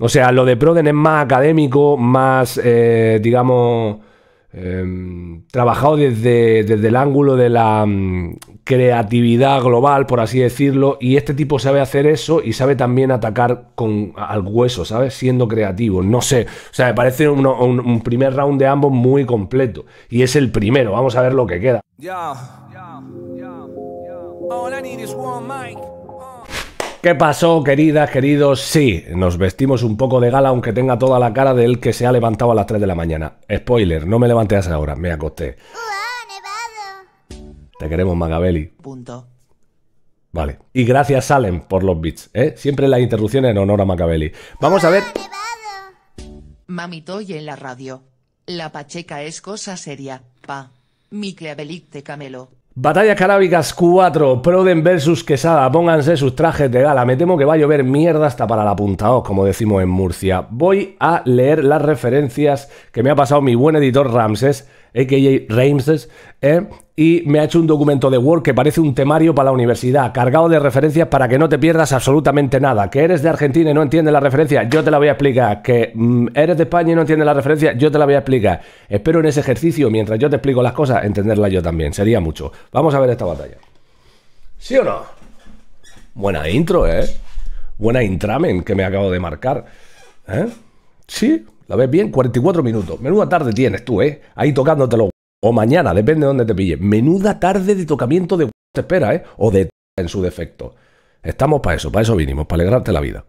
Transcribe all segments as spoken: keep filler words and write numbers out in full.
O sea, lo de Proden es más académico, más, eh, digamos, eh, trabajado desde, desde el ángulo de la um, creatividad global, por así decirlo, y este tipo sabe hacer eso y sabe también atacar con, al hueso, ¿sabes? Siendo creativo, no sé, o sea, me parece uno, un, un primer round de ambos muy completo, y es el primero, vamos a ver lo que queda. Yo, yo, yo, yo. All I need is one mic. ¿Qué pasó, queridas, queridos? Sí, nos vestimos un poco de gala, aunque tenga toda la cara del que se ha levantado a las tres de la mañana. Spoiler, no me levanté a esa hora, me acosté. ¡Uah, nevado! Te queremos, Magabeli. Punto. Vale. Y gracias, Salem, por los bits, ¿eh? Siempre las interrupciones en honor a Magabeli. Vamos a ver... ¡Uah, nevado! Mamito y en la radio. La pacheca es cosa seria, pa. Mi Cleavelit de Camelo. Batallas canábicas cuatro, Proden versus Quesada, pónganse sus trajes de gala, me temo que va a llover mierda hasta para la puntaos, como decimos en Murcia. Voy a leer las referencias que me ha pasado mi buen editor Ramses, a k a. Ramses, ¿eh? Y me ha hecho un documento de Word que parece un temario para la universidad, cargado de referencias para que no te pierdas absolutamente nada. Que eres de Argentina y no entiendes la referencia, yo te la voy a explicar. Que mm, eres de España y no entiendes la referencia, yo te la voy a explicar. Espero en ese ejercicio, mientras yo te explico las cosas, entenderlas yo también. Sería mucho. Vamos a ver esta batalla. ¿Sí o no? Buena intro, ¿eh? Buena intramen que me acabo de marcar. ¿Eh? ¿Sí? ¿La ves bien? cuarenta y cuatro minutos. Menuda tarde tienes tú, ¿eh? Ahí tocándotelo. O mañana, depende de dónde te pille. Menuda tarde de tocamiento de te espera, ¿eh? O de en su defecto. Estamos para eso, para eso vinimos, para alegrarte la vida.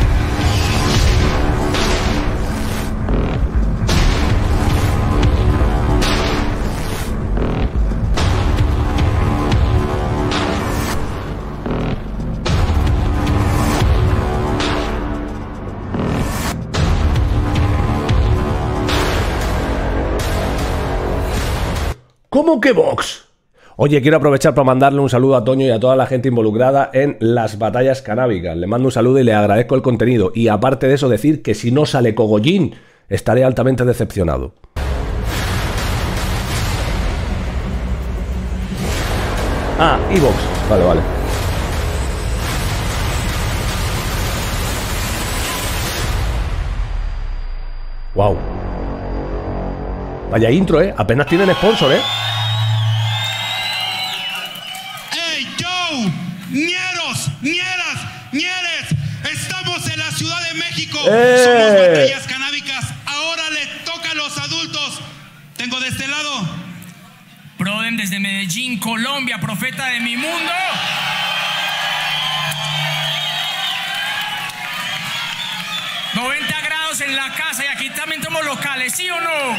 ¿Cómo que Vox? Oye, quiero aprovechar para mandarle un saludo a Toño y a toda la gente involucrada en las batallas canábicas. Le mando un saludo y le agradezco el contenido. Y aparte de eso, decir que si no sale Cogollín, estaré altamente decepcionado. Ah, y Vox. Vale, vale. Wow. Vaya intro, ¿eh? Apenas tienen sponsor, ¿eh? ¡Hey, yo! ¡Ñeros! ¡Ñeras! ¡Ñeres! Estamos en la Ciudad de México. ¡Eh! Somos batallas canábicas. Ahora le toca a los adultos. Tengo de este lado Proden desde Medellín, Colombia, profeta de mi mundo. noventa grados en la casa y aquí también somos locales, ¿sí o no?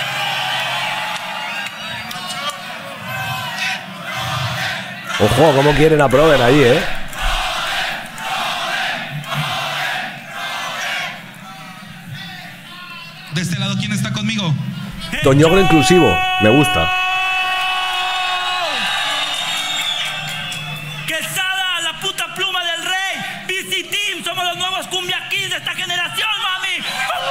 Ojo, cómo quieren a Proden ahí, ¿eh? de este lado. ¿Quién está conmigo? Toñogro inclusivo, me gusta. Quesada, la puta pluma del rey. B C Team, somos los nuevos Cumbia Kings de esta generación, mami.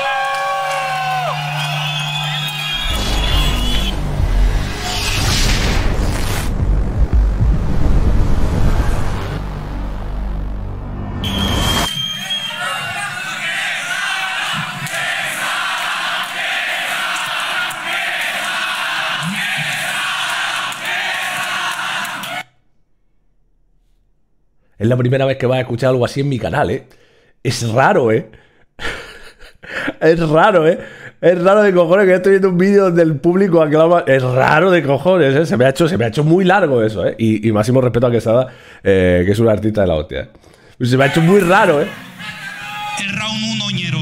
Es la primera vez que vas a escuchar algo así en mi canal, ¿eh? Es raro, ¿eh? Es raro, ¿eh? Es raro de cojones que estoy viendo un vídeo donde el público aclama. Es raro de cojones, ¿eh? Se me ha hecho, se me ha hecho muy largo eso, ¿eh? Y, y máximo respeto a Quesada, eh, que es un artista de la hostia, ¿eh? Se me ha hecho muy raro, ¿eh? El round uno, ñeros.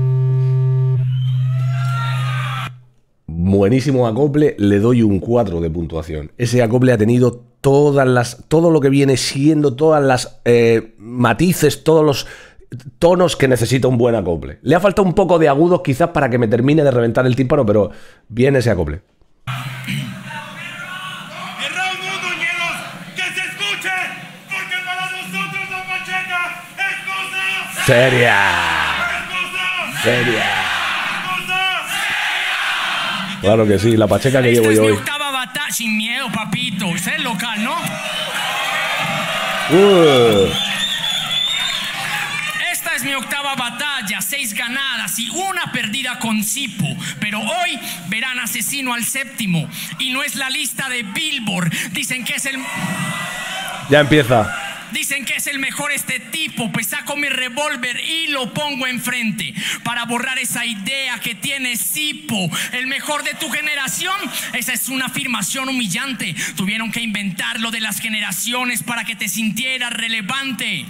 Buenísimo acople, le doy un cuatro de puntuación. Ese acople ha tenido todas las, todo lo que viene siendo, todas las eh, matices, todos los tonos que necesita un buen acople. Le ha faltado un poco de agudos quizás para que me termine de reventar el tímpano, pero bien ese acople. El round uno, ñeros. Que se escuche, porque para nosotros la pacheca es cosa Seria. es cosa Seria. es cosa. Claro que sí, la pacheca que Esta llevo es yo mi hoy. octava batalla. Sin miedo, papito. Usted es local, ¿no? Uh. Esta es mi octava batalla. victorias, seis ganadas y una perdida con Sipo. Pero hoy verán asesino al séptimo. Y no es la lista de Billboard. Dicen que es el... Ya empieza. Dicen que es el mejor este tipo, pues saco mi revólver y lo pongo enfrente para borrar esa idea que tiene Sipo, el mejor de tu generación. Esa es una afirmación humillante. Tuvieron que inventar lo de las generaciones para que te sintieras relevante.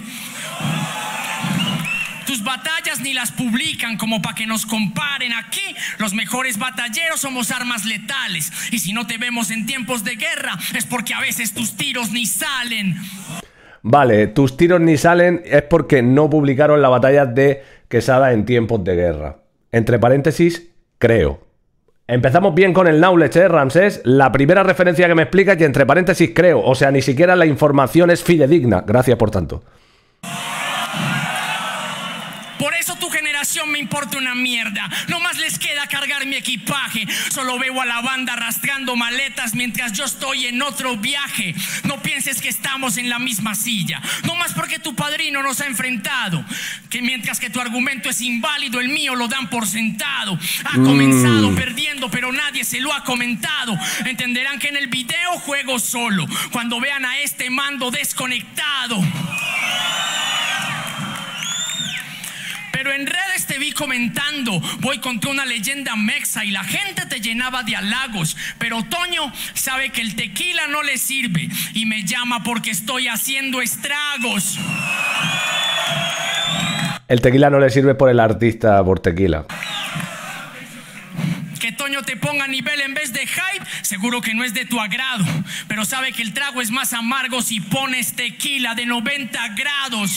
Tus batallas ni las publican como para que nos comparen. Aquí los mejores batalleros somos armas letales. Y si no te vemos en tiempos de guerra es porque a veces tus tiros ni salen. Vale, tus tiros ni salen es porque no publicaron la batalla de Quesada en tiempos de guerra. Entre paréntesis, creo. Empezamos bien con el knowledge, ¿eh, Ramsés? La primera referencia que me explicas y entre paréntesis creo. O sea, ni siquiera la información es fidedigna. Gracias por tanto. Por eso tu generación me importa una mierda. No más les queda cargar mi equipaje. Solo veo a la banda arrastrando maletas mientras yo estoy en otro viaje. No pienses que estamos en la misma silla. No más porque tu padrino nos ha enfrentado. Que mientras que tu argumento es inválido, el mío lo dan por sentado. Ha comenzado mm. perdiendo, pero nadie se lo ha comentado. Entenderán que en el video juego solo. Cuando vean a este mando desconectado. Pero en redes te vi comentando, voy contra una leyenda mexa y la gente te llenaba de halagos. Pero Toño sabe que el tequila no le sirve y me llama porque estoy haciendo estragos. El tequila no le sirve por el artista, por tequila. Que Toño te ponga a nivel en vez de hype, seguro que no es de tu agrado. Pero sabe que el trago es más amargo si pones tequila de noventa grados.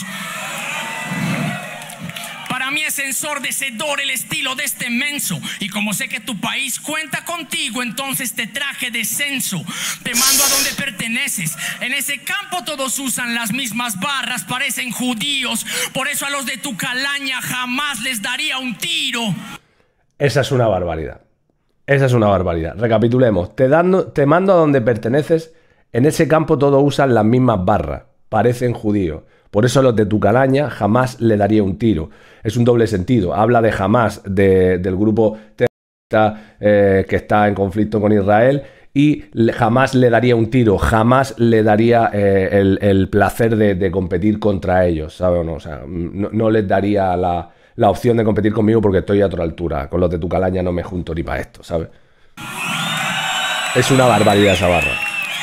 Para mí es ensordecedor el estilo de este menso. Y como sé que tu país cuenta contigo, entonces te traje de censo. Te mando a donde perteneces. En ese campo todos usan las mismas barras, parecen judíos. Por eso a los de tu calaña jamás les daría un tiro. Esa es una barbaridad. Esa es una barbaridad. Recapitulemos. Te, dando, te mando a donde perteneces. En ese campo todos usan las mismas barras, parecen judíos. Por eso a los de tu calaña jamás le daría un tiro. Es un doble sentido. Habla de jamás de, del grupo terrorista eh, que está en conflicto con Israel y le, jamás le daría un tiro, jamás le daría eh, el, el placer de, de competir contra ellos, ¿sabes o no? O sea, no, no les daría la, la opción de competir conmigo porque estoy a otra altura. Con los de tu calaña no me junto ni para esto, ¿sabes? Es una barbaridad esa barra.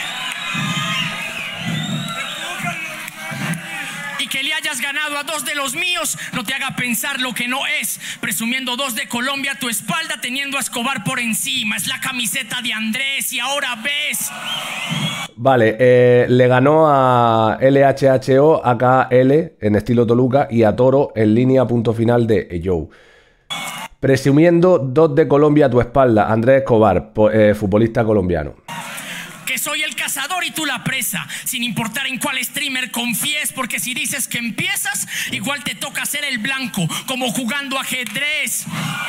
Ganado a dos de los míos, no te haga pensar lo que no es. Presumiendo dos de Colombia a tu espalda, teniendo a Escobar por encima. Es la camiseta de Andrés y ahora ves. Vale, eh, le ganó a L H H O, A K L en estilo Toluca y a Toro en línea punto final de Joe. Presumiendo dos de Colombia a tu espalda, Andrés Escobar, eh, futbolista colombiano. Que soy el cazador y tú la presa, sin importar en cuál streamer confíes, porque si dices que empiezas, igual te toca ser el blanco, como jugando ajedrez.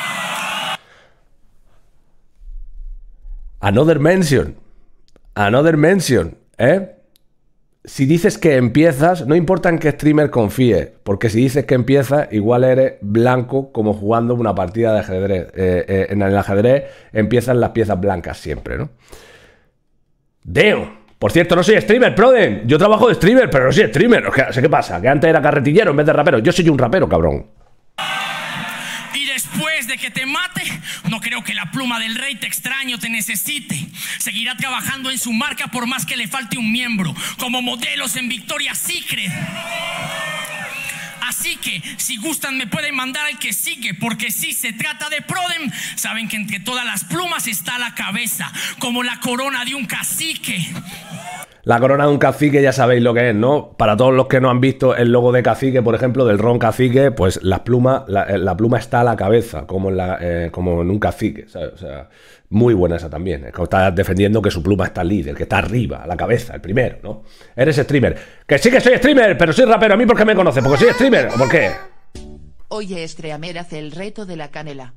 Another mention. Another mention, ¿eh? Si dices que empiezas, no importa en qué streamer confíes, porque si dices que empiezas, igual eres blanco como jugando una partida de ajedrez. Eh, eh, en el ajedrez empiezan las piezas blancas siempre, ¿no? Damn. Por cierto, no soy streamer, Proden. Yo trabajo de streamer, pero no soy streamer. O sea, ¿qué pasa? Que antes era carretillero en vez de rapero. Yo soy un rapero, cabrón. Y después de que te mate, no creo que la pluma del rey te extraño te necesite. Seguirá trabajando en su marca por más que le falte un miembro, como modelos en Victoria's Secret. Así que, si gustan, me pueden mandar al que sigue, porque si se trata de Prodem, saben que entre todas las plumas está la cabeza, como la corona de un cacique. La corona de un cacique ya sabéis lo que es, ¿no? Para todos los que no han visto el logo de cacique, por ejemplo, del ron cacique, pues las plumas, la, la pluma está a la cabeza, como en, la, eh, como en un cacique, ¿sabes? O sea, muy buena esa también. Es que estás defendiendo que su pluma está líder, que está arriba, a la cabeza, el primero, ¿no? Eres streamer. Que sí que soy streamer, pero soy rapero. ¿A mí por qué me conoces? ¿Porque soy streamer o por qué? Oye, Streamer hace el reto de la canela.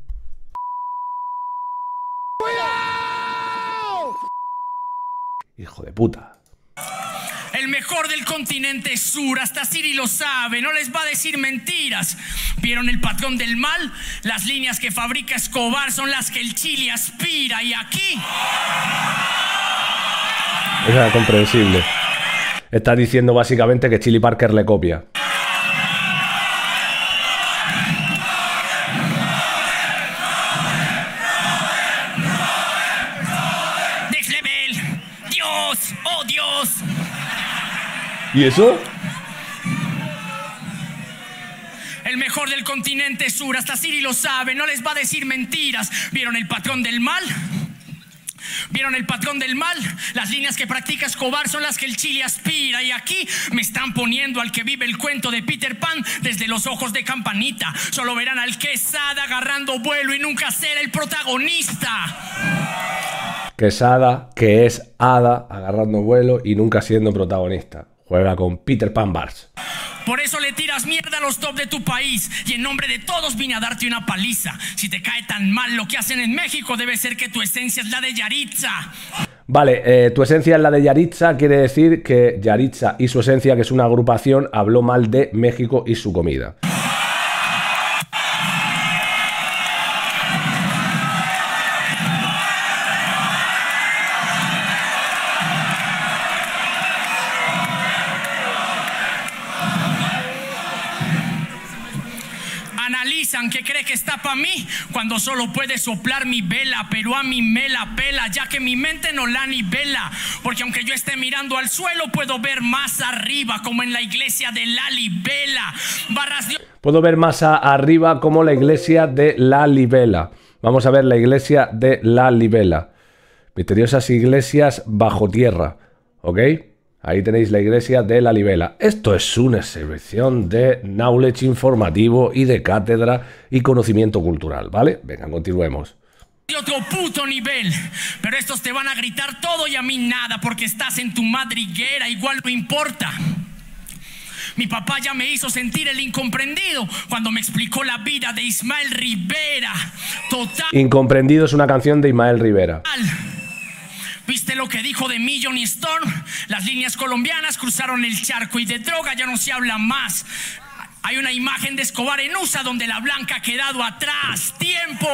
Hijo de puta. El El mejor del continente sur, hasta Siri lo sabe, no les va a decir mentiras. ¿Vieron el patrón del mal? Las líneas que fabrica Escobar son las que el Chile aspira. Y aquí... Es comprensible. Está diciendo básicamente que Chili Parker le copia. Next level. Dios, oh Dios. ¿Y eso? El mejor del continente sur, hasta Siri lo sabe, no les va a decir mentiras. ¿Vieron el patrón del mal? ¿Vieron el patrón del mal? Las líneas que practica Escobar son las que el Chile aspira. Y aquí me están poniendo al que vive el cuento de Peter Pan desde los ojos de Campanita. Solo verán al Quesada agarrando vuelo y nunca será el protagonista. Quesada, que es hada, agarrando vuelo y nunca siendo protagonista. Juega con Peter Pan Bars. Por eso le tiras mierda a los top de tu país. Y en nombre de todos vine a darte una paliza. Si te cae tan mal lo que hacen en México, debe ser que tu esencia es la de Yaritza. Vale, eh, tu esencia es la de Yaritza. Quiere decir que Yaritza y su esencia, que es una agrupación, habló mal de México y su comida. Que cree que está pa' mí cuando solo puede soplar mi vela, pero a mí me la pela, ya que mi mente no la nivela. Porque aunque yo esté mirando al suelo, puedo ver más arriba, como en la iglesia de la Libela. Barras de... Puedo ver más arriba como la iglesia de la Libela. Vamos a ver la iglesia de la Libela. Misteriosas iglesias bajo tierra. ¿Ok? Ahí tenéis la iglesia de la Libela. Esto es una exhibición de knowledge informativo y de cátedra y conocimiento cultural, ¿vale? Venga, continuemos. De otro puto nivel, pero estos te van a gritar todo y a mí nada, porque estás en tu madriguera, igual no importa. Mi papá ya me hizo sentir el incomprendido cuando me explicó la vida de Ismael Rivera. Total. Incomprendido es una canción de Ismael Rivera. ¿Viste lo que dijo de mí Johnny Storm? Las líneas colombianas cruzaron el charco y de droga ya no se habla más. Hay una imagen de Escobar en U S A donde la blanca ha quedado atrás. ¡Tiempo!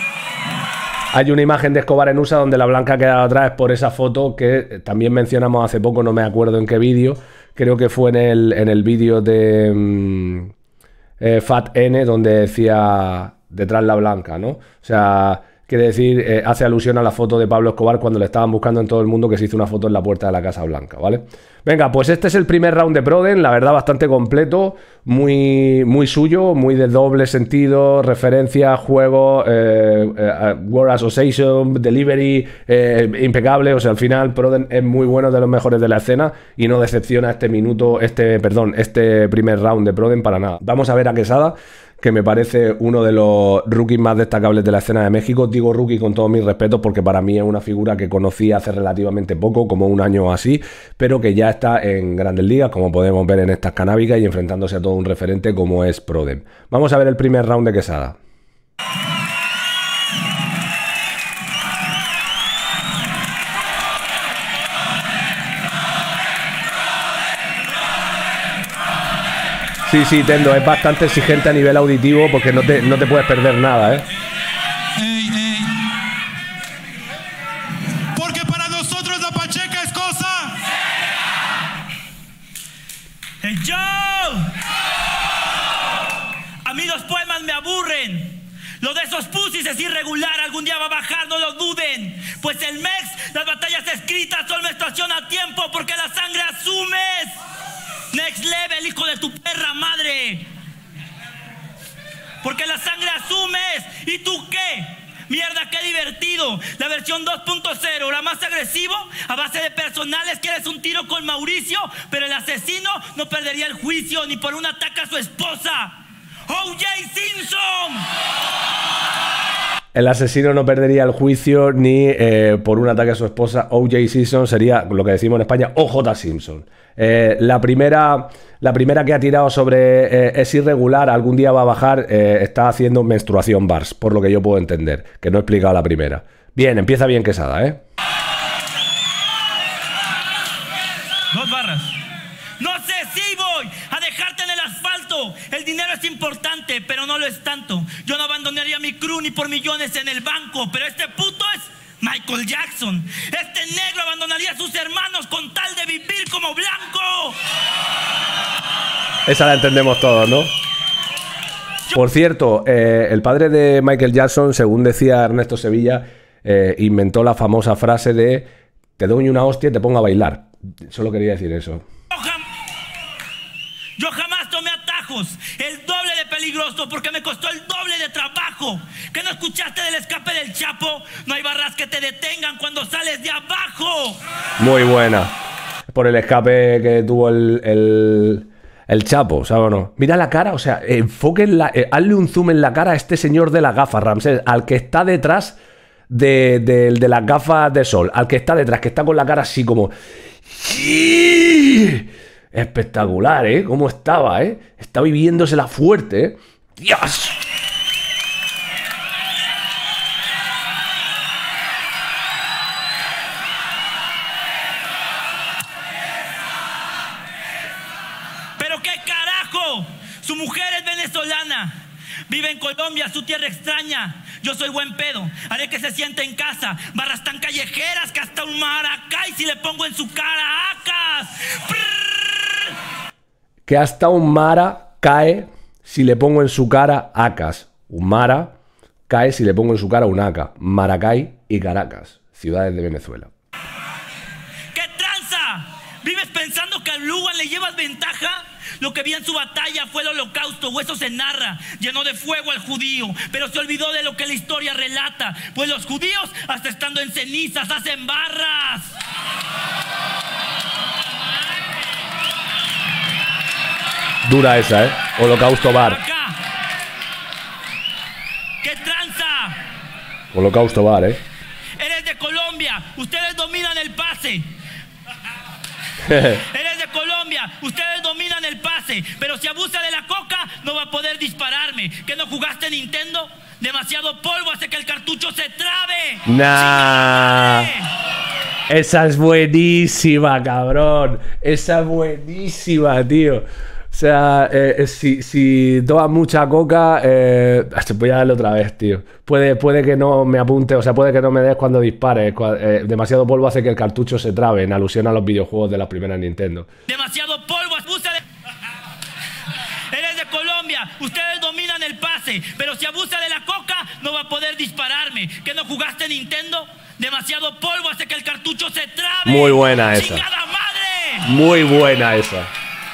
Hay una imagen de Escobar en U S A donde la blanca ha quedado atrás por esa foto que también mencionamos hace poco, no me acuerdo en qué vídeo. Creo que fue en el, en el vídeo de um, eh, Fat N, donde decía detrás la blanca, ¿no? O sea... Quiere decir, eh, hace alusión a la foto de Pablo Escobar cuando le estaban buscando en todo el mundo, que se hizo una foto en la puerta de la Casa Blanca, ¿vale? Venga, pues este es el primer round de Proden, la verdad bastante completo, muy, muy suyo, muy de doble sentido, referencia, juego, eh, eh, Word Association, delivery, eh, impecable, o sea, al final Proden es muy bueno, de los mejores de la escena y no decepciona este minuto, este, perdón, este primer round de Proden para nada. Vamos a ver a Quesada, que me parece uno de los rookies más destacables de la escena de México. Digo rookie con todos mis respetos porque para mí es una figura que conocí hace relativamente poco, como un año o así, pero que ya está en grandes ligas, como podemos ver en estas canábicas, y enfrentándose a todo un referente como es Proden. Vamos a ver el primer round de Quesada. Sí, sí, Tendo, es bastante exigente a nivel auditivo porque no te, no te puedes perder nada, ¿eh? Ey, ey. Porque para nosotros la pacheca es cosa. ¡Hey, yo! A mí los poemas me aburren. Lo de esos pussies es irregular, algún día va a bajar, no lo duden. Pues el M E X, las batallas escritas son menstruación a tiempo porque la sangre asumes. Next level, hijo de tu perra madre. Porque la sangre asumes. ¿Y tú qué? Mierda, qué divertido. La versión dos punto cero, la más agresivo. A base de personales quieres un tiro con Mauricio, pero el asesino no perdería el juicio ni por un ataque a su esposa. O J Simpson. El asesino no perdería el juicio ni eh, por un ataque a su esposa. O J Simpson sería lo que decimos en España, O J Simpson. Eh, la primera la primera que ha tirado sobre eh, es irregular, algún día va a bajar, eh, está haciendo menstruación bars, por lo que yo puedo entender, que no he explicado la primera. Bien, empieza bien Quesada, ¿eh? Dos barras. así voy a dejarte en el asfalto. El dinero es importante, pero no lo es tanto. Yo no abandonaría mi crew ni por millones en el banco, pero este puto es Michael Jackson. Este negro abandonaría a sus hermanos con tal de vivir como blanco. Esa la entendemos todos, ¿no? Por cierto, eh, el padre de Michael Jackson, según decía Ernesto Sevilla, eh, inventó la famosa frase de te doy una hostia y te pongo a bailar. Solo quería decir eso. Yo, jam Yo jamás tomé atajos, el doble de peligroso porque me costó el doble de trabajo. ¿Que no escuchaste del escape del Chapo? No hay barras que te detengan cuando sales de abajo. Muy buena. Por el escape que tuvo el... el... El Chapo, ¿sabes o no? Mira la cara, o sea, enfoquen la, eh, hazle un zoom en la cara a este señor de las gafas, Ramsés, al que está detrás de, de, de las gafas de sol, al que está detrás, que está con la cara así como... ¡Sí! Espectacular, ¿eh? Cómo estaba, ¿eh? Está viviéndosela fuerte, ¿eh? ¡Dios! Su mujer es venezolana, vive en Colombia, su tierra extraña. Yo soy buen pedo, haré que se siente en casa. Barras tan callejeras que hasta un maracay si le pongo en su cara acas. Prrr. Que hasta un mara cae si le pongo en su cara acas. Un mara cae si le pongo en su cara un aca. Maracay y Caracas, ciudades de Venezuela. ¿Qué tranza? ¿Vives pensando que al Lugan le llevas ventaja? Lo que vi en su batalla fue el holocausto, o eso se narra. Llenó de fuego al judío, pero se olvidó de lo que la historia relata. Pues los judíos, hasta estando en cenizas, hacen barras. Dura esa, ¿eh? Holocausto bar. Acá. ¿Qué tranza? Holocausto bar, ¿eh? Eres de Colombia, ustedes dominan el pase. Eres de Colombia, ustedes dominan el pase, pero si abusa de la coca no va a poder dispararme. ¿Que no jugaste Nintendo? Demasiado polvo hace que el cartucho se trabe. Nah. Esa es buenísima, cabrón. Esa es buenísima, tío. O sea, eh, si, si tomas mucha coca, eh, voy a darle otra vez, tío. Puede, puede que no me apunte, o sea, puede que no me des cuando dispares. Eh, demasiado polvo hace que el cartucho se trabe, en alusión a los videojuegos de las primeras Nintendo. Demasiado polvo, abusa de... Eres de Colombia, ustedes dominan el pase, pero si abusa de la coca no va a poder dispararme. ¿Que no jugaste Nintendo? Demasiado polvo hace que el cartucho se trabe. Muy buena esa. ¡Chingada madre! Muy buena esa.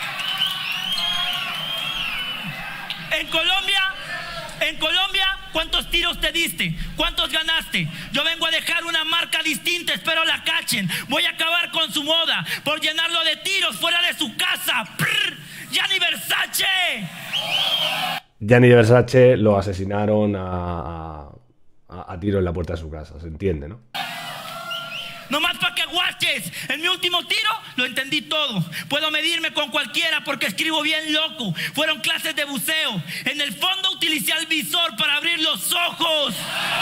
En Colombia, en Colombia, ¿cuántos tiros te diste? ¿Cuántos ganaste? Yo vengo a dejar una marca distinta, espero la cachen. Voy a acabar con su moda por llenarlo de tiros fuera de su casa. ¡Prr! ¡Gianni Versace! Gianni Versace lo asesinaron a, a, a tiro en la puerta de su casa, se entiende, ¿no? Nomás para que guaches. En mi último tiro lo entendí todo. Puedo medirme con cualquiera porque escribo bien loco. Fueron clases de buceo. En el fondo utilicé el visor para abrir los ojos.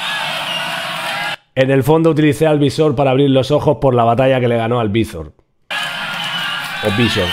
En el fondo utilicé al visor para abrir los ojos por la batalla que le ganó al Visor. O Visor.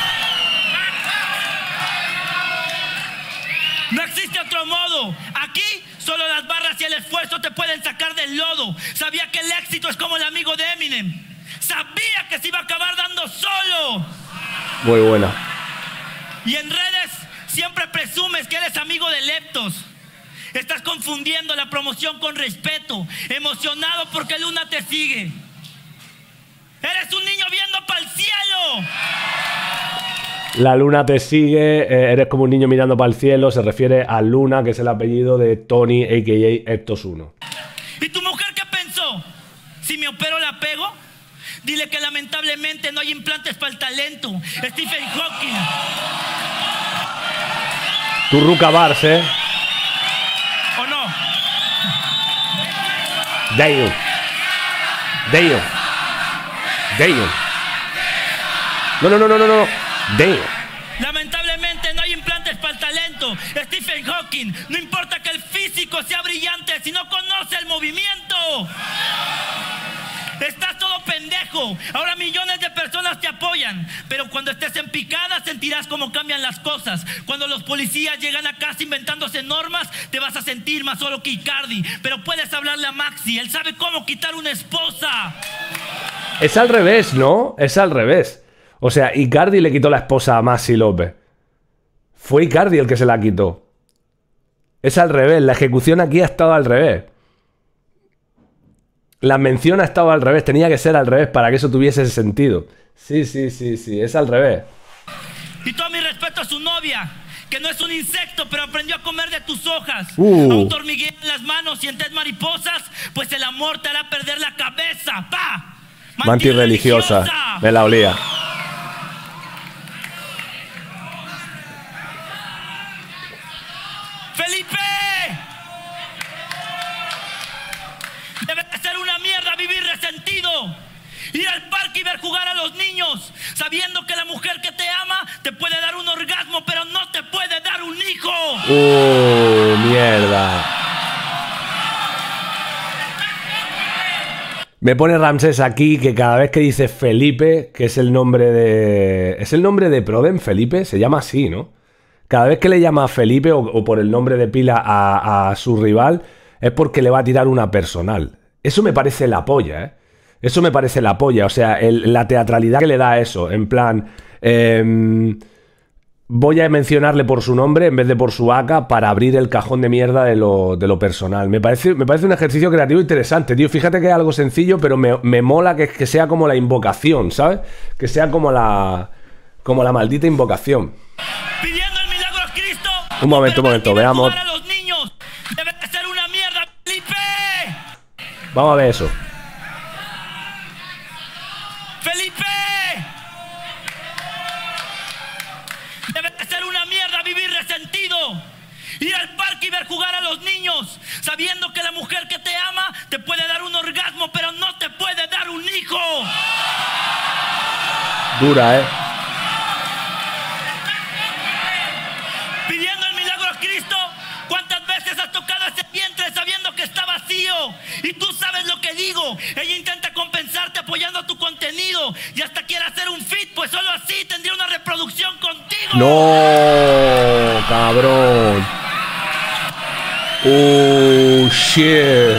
No existe otro modo. Aquí solo las barras y el esfuerzo te pueden sacar del lodo. Sabía que el éxito es como el amigo de Eminem. Sabía que se iba a acabar dando solo. Muy buena. Y en redes siempre presumes que eres amigo de leptos. Estás confundiendo la promoción con respeto. Emocionado porque Luna te sigue. Eres un niño viendo para el cielo. La luna te sigue, eh, eres como un niño mirando para el cielo. Se refiere a Luna, que es el apellido de Tony, a k a. Ectos uno. ¿Y tu mujer qué pensó? Si me opero la pego. Dile que lamentablemente no hay implantes para el talento. Stephen Hawking. Tu Ruca Bars, ¿eh? ¿O no? Damn. Damn. Damn. No, no, no, no, no, no. Damn. Lamentablemente no hay implantes para el talento. Stephen Hawking. No importa que el físico sea brillante si no conoce el movimiento. Estás todo pendejo. abajo. Ahora millones de personas te apoyan. Pero cuando estés en picada sentirás cómo cambian las cosas. Cuando los policías llegan a casa inventándose normas, te vas a sentir más solo que Icardi. Pero puedes hablarle a Maxi, él sabe cómo quitar una esposa. Es al revés, ¿no? Es al revés. O sea, Icardi le quitó la esposa a Maxi López. Fue Icardi el que se la quitó. Es al revés. La ejecución aquí ha estado al revés. La mención ha estado al revés. Tenía que ser al revés para que eso tuviese sentido. Sí, sí, sí, sí. Es al revés. Y todo mi respeto a su novia, que no es un insecto, pero aprendió a comer de tus hojas. Uh. Aún te hormiguean las manos, sientes mariposas, pues el amor te hará perder la cabeza. ¡Pa! Manti religiosa. Me la olía. ¡Felipe! Debe de ser una mierda vivir resentido. Ir al parque y ver jugar a los niños, sabiendo que la mujer que te ama te puede dar un orgasmo, pero no te puede dar un hijo. ¡Uh, mierda! Me pone Ramsés aquí que cada vez que dice Felipe, que es el nombre de... ¿Es el nombre de Proden, Felipe? Se llama así, ¿no? Cada vez que le llama Felipe o, o por el nombre de pila a, a su rival, es porque le va a tirar una personal. Eso me parece la polla, ¿eh? Eso me parece la polla. O sea, el, la teatralidad que le da a eso. En plan, eh, voy a mencionarle por su nombre en vez de por su A K para abrir el cajón de mierda de lo, de lo personal. Me parece, me parece un ejercicio creativo interesante, tío. Fíjate que es algo sencillo, pero me, me mola que, que sea como la invocación, ¿sabes? Que sea como la, como la maldita invocación. Pidiendo el milagro a Cristo. Un momento, un momento, veamos. A los niños. Debe de ser una mierda, Felipe. Vamos a ver eso. ¡Felipe! Debe de ser una mierda vivir resentido. Ir al parque y ver jugar a los niños, sabiendo que la mujer que te ama te puede dar un orgasmo, pero no te puede dar un hijo. Dura, ¿eh? Pidiendo el milagro a Cristo. ¿Cuántas veces has tocado ese vientre sabiendo que está vacío? Y tú sabes lo que digo. Ella intenta compensarte apoyando tu contenido y hasta quiere hacer un fit, pues solo así tendría una reproducción contigo. No, cabrón. Oh, shit.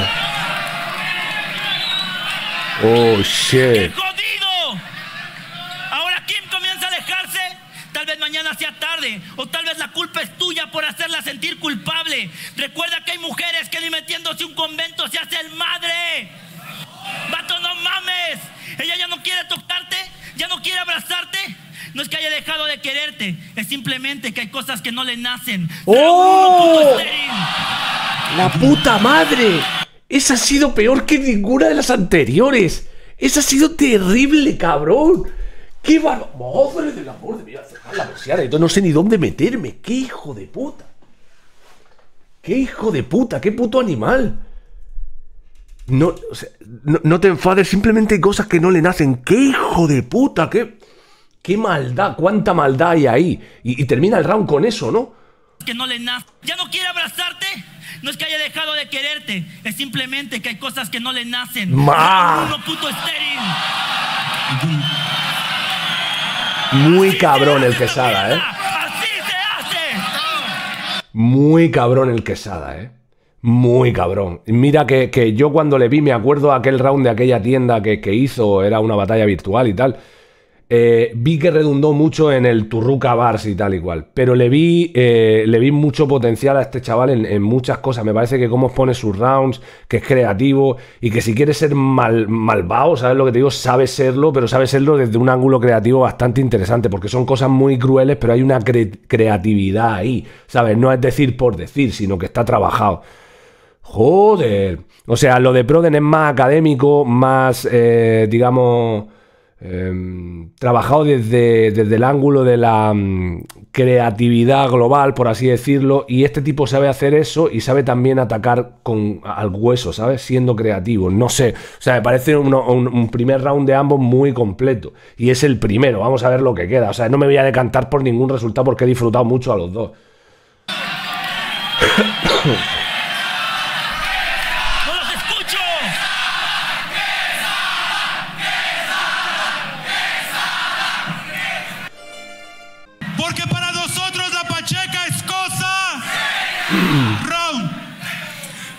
Oh, shit. ¡Qué jodido! Ahora Kim comienza a alejarse. Tal vez mañana sea tarde, o tal vez la culpa es tuya por hacerla sentir culpable. Recuerda que hay mujeres que ni metiéndose un convento se hacen madre. ¡Vato, no mames! Ella ya no quiere tocarte, ya no quiere abrazarte. No es que haya dejado de quererte, es simplemente que hay cosas que no le nacen. ¡Oh! ¡La puta madre! Esa ha sido peor que ninguna de las anteriores. Esa ha sido terrible, cabrón. ¡Qué bar... ¡Madre del amor de mi vida! Cerrar la persiana y todo, no sé ni dónde meterme. ¡Qué hijo de puta! ¡Qué hijo de puta! ¡Qué puto animal! No, o sea, no, no te enfades, simplemente hay cosas que no le nacen. ¡Qué hijo de puta! ¡Qué, qué maldad! ¡Cuánta maldad hay ahí! Y, y termina el round con eso, ¿no? Que no le nace. ¿Ya no quiere abrazarte? No es que haya dejado de quererte, es simplemente que hay cosas que no le nacen. ¡Ma! Uno puto estéril. Muy cabrón el Quesada, ¿eh? ¡Así se hace! Muy cabrón el Quesada, ¿eh? Muy cabrón. Mira que, que yo cuando le vi, me acuerdo aquel round de aquella tienda que, que hizo, era una batalla virtual y tal. Eh, vi que redundó mucho en el Turruca Bars y tal y cual. Pero le vi, eh, le vi mucho potencial a este chaval en, en muchas cosas. Me parece que cómo expone sus rounds, que es creativo y que si quiere ser mal, malvado, ¿sabes lo que te digo? Sabe serlo, pero sabe serlo desde un ángulo creativo bastante interesante. Porque son cosas muy crueles, pero hay una cre creatividad ahí, ¿sabes? No es decir por decir, sino que está trabajado. Joder. O sea, lo de Proden es más académico, más, eh, digamos... Eh, trabajado desde, desde el ángulo de la um, creatividad global, por así decirlo, y este tipo sabe hacer eso y sabe también atacar con, al hueso, ¿sabes? Siendo creativo, no sé, o sea, me parece uno, un, un primer round de ambos muy completo, y es el primero, vamos a ver lo que queda, o sea, no me voy a decantar por ningún resultado porque he disfrutado mucho a los dos.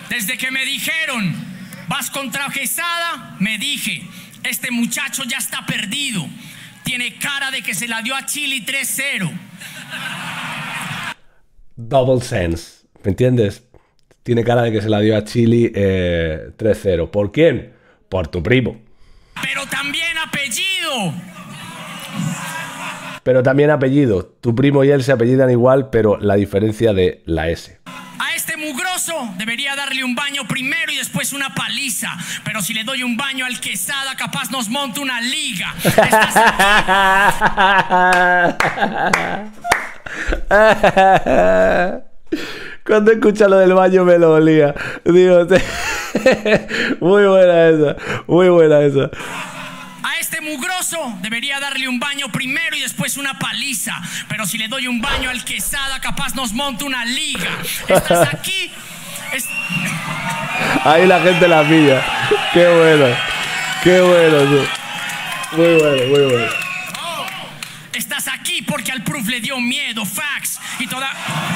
Desde que me dijeron, vas contra Quesada, me dije, este muchacho ya está perdido. Tiene cara de que se la dio a Chile tres cero. Double sense, ¿me entiendes? Tiene cara de que se la dio a Chile eh, tres cero. ¿Por quién? Por tu primo. Pero también apellido. Pero también apellido. Tu primo y él se apellidan igual, pero la diferencia de la S. A este mugroso debería darle un baño primero y después una paliza. Pero si le doy un baño al Quesada, capaz nos monta una liga. Estás Cuando escucha lo del baño me lo olía. Digo, muy buena esa, muy buena esa. A este mugroso debería darle un baño primero y después una paliza. Pero si le doy un baño al Quesada, capaz nos monta una liga. Estás aquí. Es... Ahí la gente la pilla. Qué bueno, qué bueno tú. Muy bueno, muy bueno. Oh, estás aquí porque al Proof le dio miedo, fax y toda.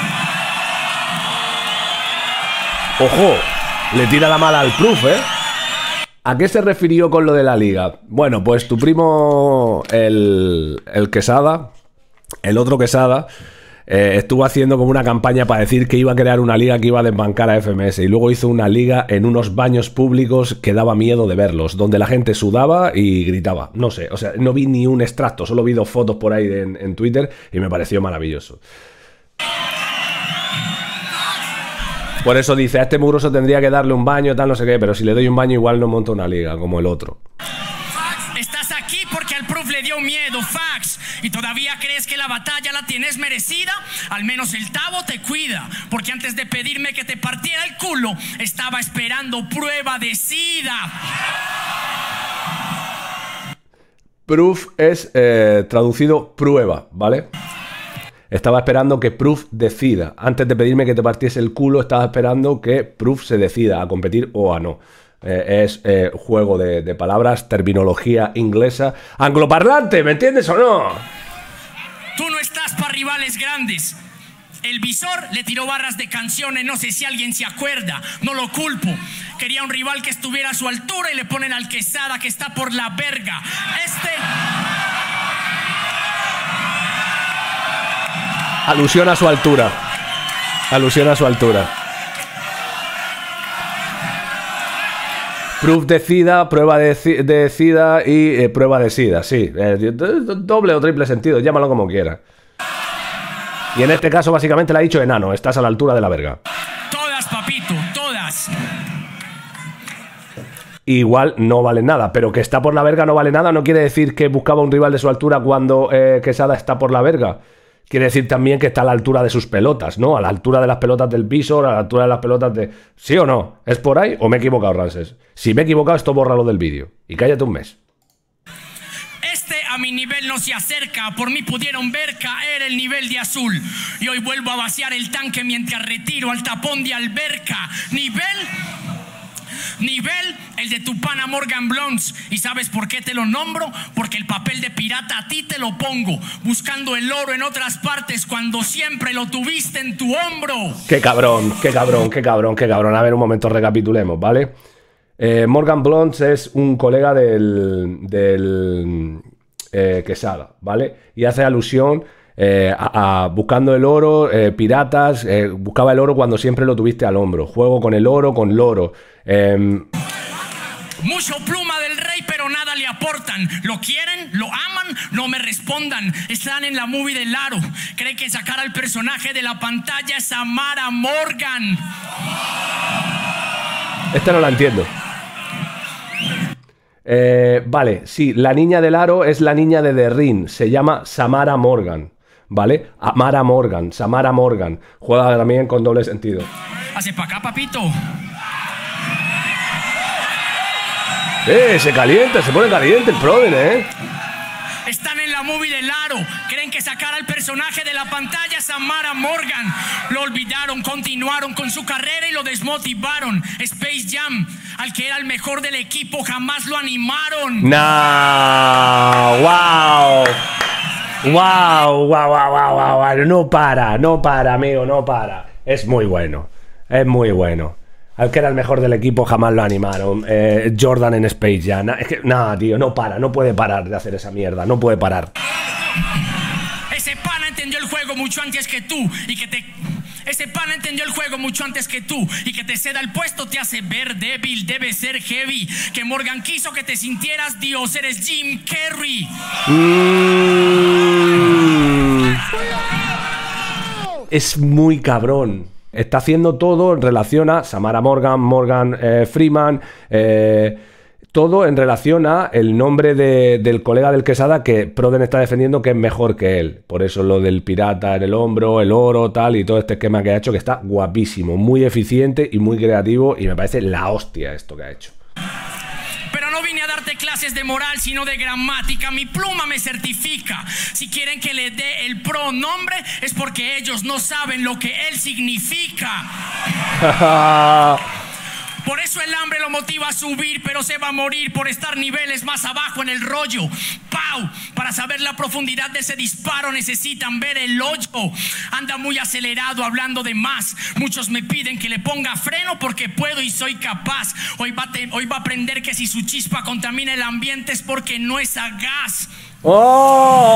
Ojo, le tira la mala al Proof, ¿eh? ¿A qué se refirió con lo de la liga? Bueno, pues tu primo, el, el Quesada, el otro Quesada, eh, estuvo haciendo como una campaña para decir que iba a crear una liga que iba a desbancar a F M S. Y luego hizo una liga en unos baños públicos que daba miedo de verlos, donde la gente sudaba y gritaba. No sé, o sea, no vi ni un extracto, solo vi dos fotos por ahí en, en Twitter y me pareció maravilloso. Por eso dice, a este mugroso tendría que darle un baño, tal, no sé qué, pero si le doy un baño igual no monto una liga, como el otro. Estás aquí porque al Proof le dio miedo, fax. ¿Y todavía crees que la batalla la tienes merecida? Al menos el Tavo te cuida, porque antes de pedirme que te partiera el culo, estaba esperando prueba de sida. Proof es eh, traducido prueba, ¿vale? Estaba esperando que Proof decida. Antes de pedirme que te partiese el culo, estaba esperando que Proof se decida a competir o a no. Eh, es eh, juego de, de palabras, terminología inglesa. Angloparlante, ¿me entiendes o no? Tú no estás para rivales grandes. El Visor le tiró barras de canciones, no sé si alguien se acuerda, no lo culpo. Quería un rival que estuviera a su altura y le ponen al Quesada que está por la verga. Este... Alusión a su altura. Alusión a su altura. Proof de SIDA, prueba de, de SIDA y eh, prueba de SIDA, sí. Eh, doble o triple sentido, llámalo como quieras. Y en este caso básicamente le ha dicho enano, estás a la altura de la verga. Todas, papito, todas. Igual no vale nada, pero que está por la verga no vale nada no quiere decir que buscaba un rival de su altura cuando eh, Quesada está por la verga. Quiere decir también que está a la altura de sus pelotas, ¿no? A la altura de las pelotas del Visor, a la altura de las pelotas de... ¿Sí o no? ¿Es por ahí o me he equivocado, Ramses? Si me he equivocado, esto bórralo del vídeo. Y cállate un mes. Este a mi nivel no se acerca. Por mí pudieron ver caer el nivel de azul. Y hoy vuelvo a vaciar el tanque mientras retiro al tapón de alberca. Nivel... Nivel, el de tu pana Morgan Blondes. ¿Y sabes por qué te lo nombro? Porque el papel de pirata a ti te lo pongo, buscando el oro en otras partes cuando siempre lo tuviste en tu hombro. Qué cabrón, qué cabrón, qué cabrón, qué cabrón. A ver, un momento, recapitulemos, ¿vale? Eh, Morgan Blondes es un colega del, del eh, Quesada, ¿vale? Y hace alusión eh, a, a buscando el oro, eh, piratas, eh, buscaba el oro cuando siempre lo tuviste al hombro. Juego con el oro, con loro. Eh, Mucho pluma del rey, pero nada le aportan. ¿Lo quieren? ¿Lo aman? No me respondan. Están en la movie del aro. ¿Cree que sacar al personaje de la pantalla es Samara Morgan? Esta no la entiendo. Eh, vale, sí, la niña del aro es la niña de The Ring. Se llama Samara Morgan, ¿vale? Amara Morgan, Samara Morgan. Juega también con doble sentido. Hace pa' acá, papito. Eh, se calienta, se pone caliente el Proden, eh. Están en la movie del aro. Creen que sacar al personaje de la pantalla es Samara Morgan. Lo olvidaron, continuaron con su carrera y lo desmotivaron. Space Jam, al que era el mejor del equipo, jamás lo animaron. No, wow. Wow, wow, wow, wow, wow, wow. No para, no para, amigo, no para. Es muy bueno, es muy bueno. Al que era el mejor del equipo jamás lo animaron. Eh, Jordan en Space Jam. Es que, nada, tío, no para, no puede parar de hacer esa mierda, no puede parar. Ese pana entendió el juego mucho antes que tú y que te... Ese pana entendió el juego mucho antes que tú y que te ceda el puesto te hace ver débil, debe ser heavy. Que Morgan quiso que te sintieras Dios, eres Jim Carrey. Mm. Es muy cabrón. Está haciendo todo en relación a Samara Morgan, Morgan eh, Freeman, eh, todo en relación a el nombre de, del colega del Quesada que Proden está defendiendo que es mejor que él. Por eso lo del pirata en el hombro, el oro, tal, y todo este esquema que ha hecho, que está guapísimo, muy eficiente y muy creativo, y me parece la hostia esto que ha hecho. Pero no vine a darte clases de moral, sino de gramática. Mi pluma me certifica. Si quieren que le dé el pronombre, es porque ellos no saben lo que él significa. Por eso el hambre lo motiva a subir, pero se va a morir por estar niveles más abajo en el rollo. ¡Pau! Para saber la profundidad de ese disparo necesitan ver el hoyo. Anda muy acelerado hablando de más. Muchos me piden que le ponga freno porque puedo y soy capaz. Hoy va, te, hoy va a aprender que si su chispa contamina el ambiente es porque no es a gas. ¡Oh!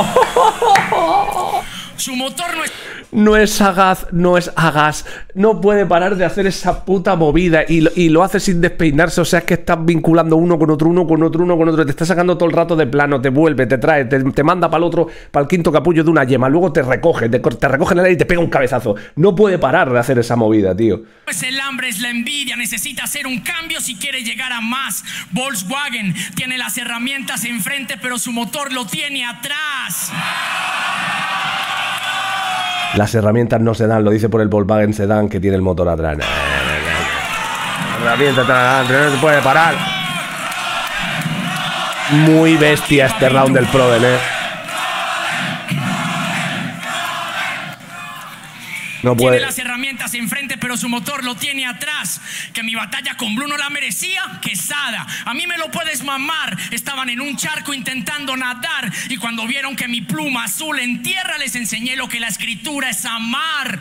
Su motor no es... No es sagaz, no es agaz. No puede parar de hacer esa puta movida y lo, y lo hace sin despeinarse. O sea, es que estás vinculando uno con otro, uno con otro, uno con otro. Te está sacando todo el rato de plano, te vuelve, te trae, te, te manda para el otro, para el quinto capullo de una yema. Luego te recoge, te, te recoge en el aire y te pega un cabezazo. No puede parar de hacer esa movida, tío. Pues el hambre es la envidia, necesita hacer un cambio si quiere llegar a más. Volkswagen tiene las herramientas enfrente, pero su motor lo tiene atrás. Las herramientas no se dan, lo dice por el Volkswagen Sedan que tiene el motor atrás. Las herramientas no se puede parar. Muy bestia este round del Proden, eh. No puede. Tiene las herramientas enfrente, pero su motor lo tiene atrás. Que mi batalla con Bruno la merecía, Quesada. A mí me lo puedes mamar. Estaban en un charco intentando nadar. Y cuando vieron que mi pluma azul en tierra, les enseñé lo que la escritura es amar.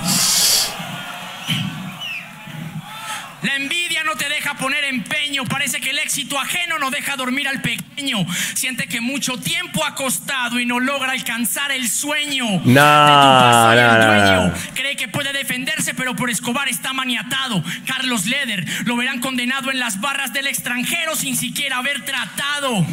La envidia no te deja poner empeño. Parece que el éxito ajeno no deja dormir al pequeño. Siente que mucho tiempo ha costado y no logra alcanzar el sueño. No, no, no, no. Cree que puede defenderse, pero por Escobar está maniatado. Carlos Leder lo verán condenado en las barras del extranjero sin siquiera haber tratado.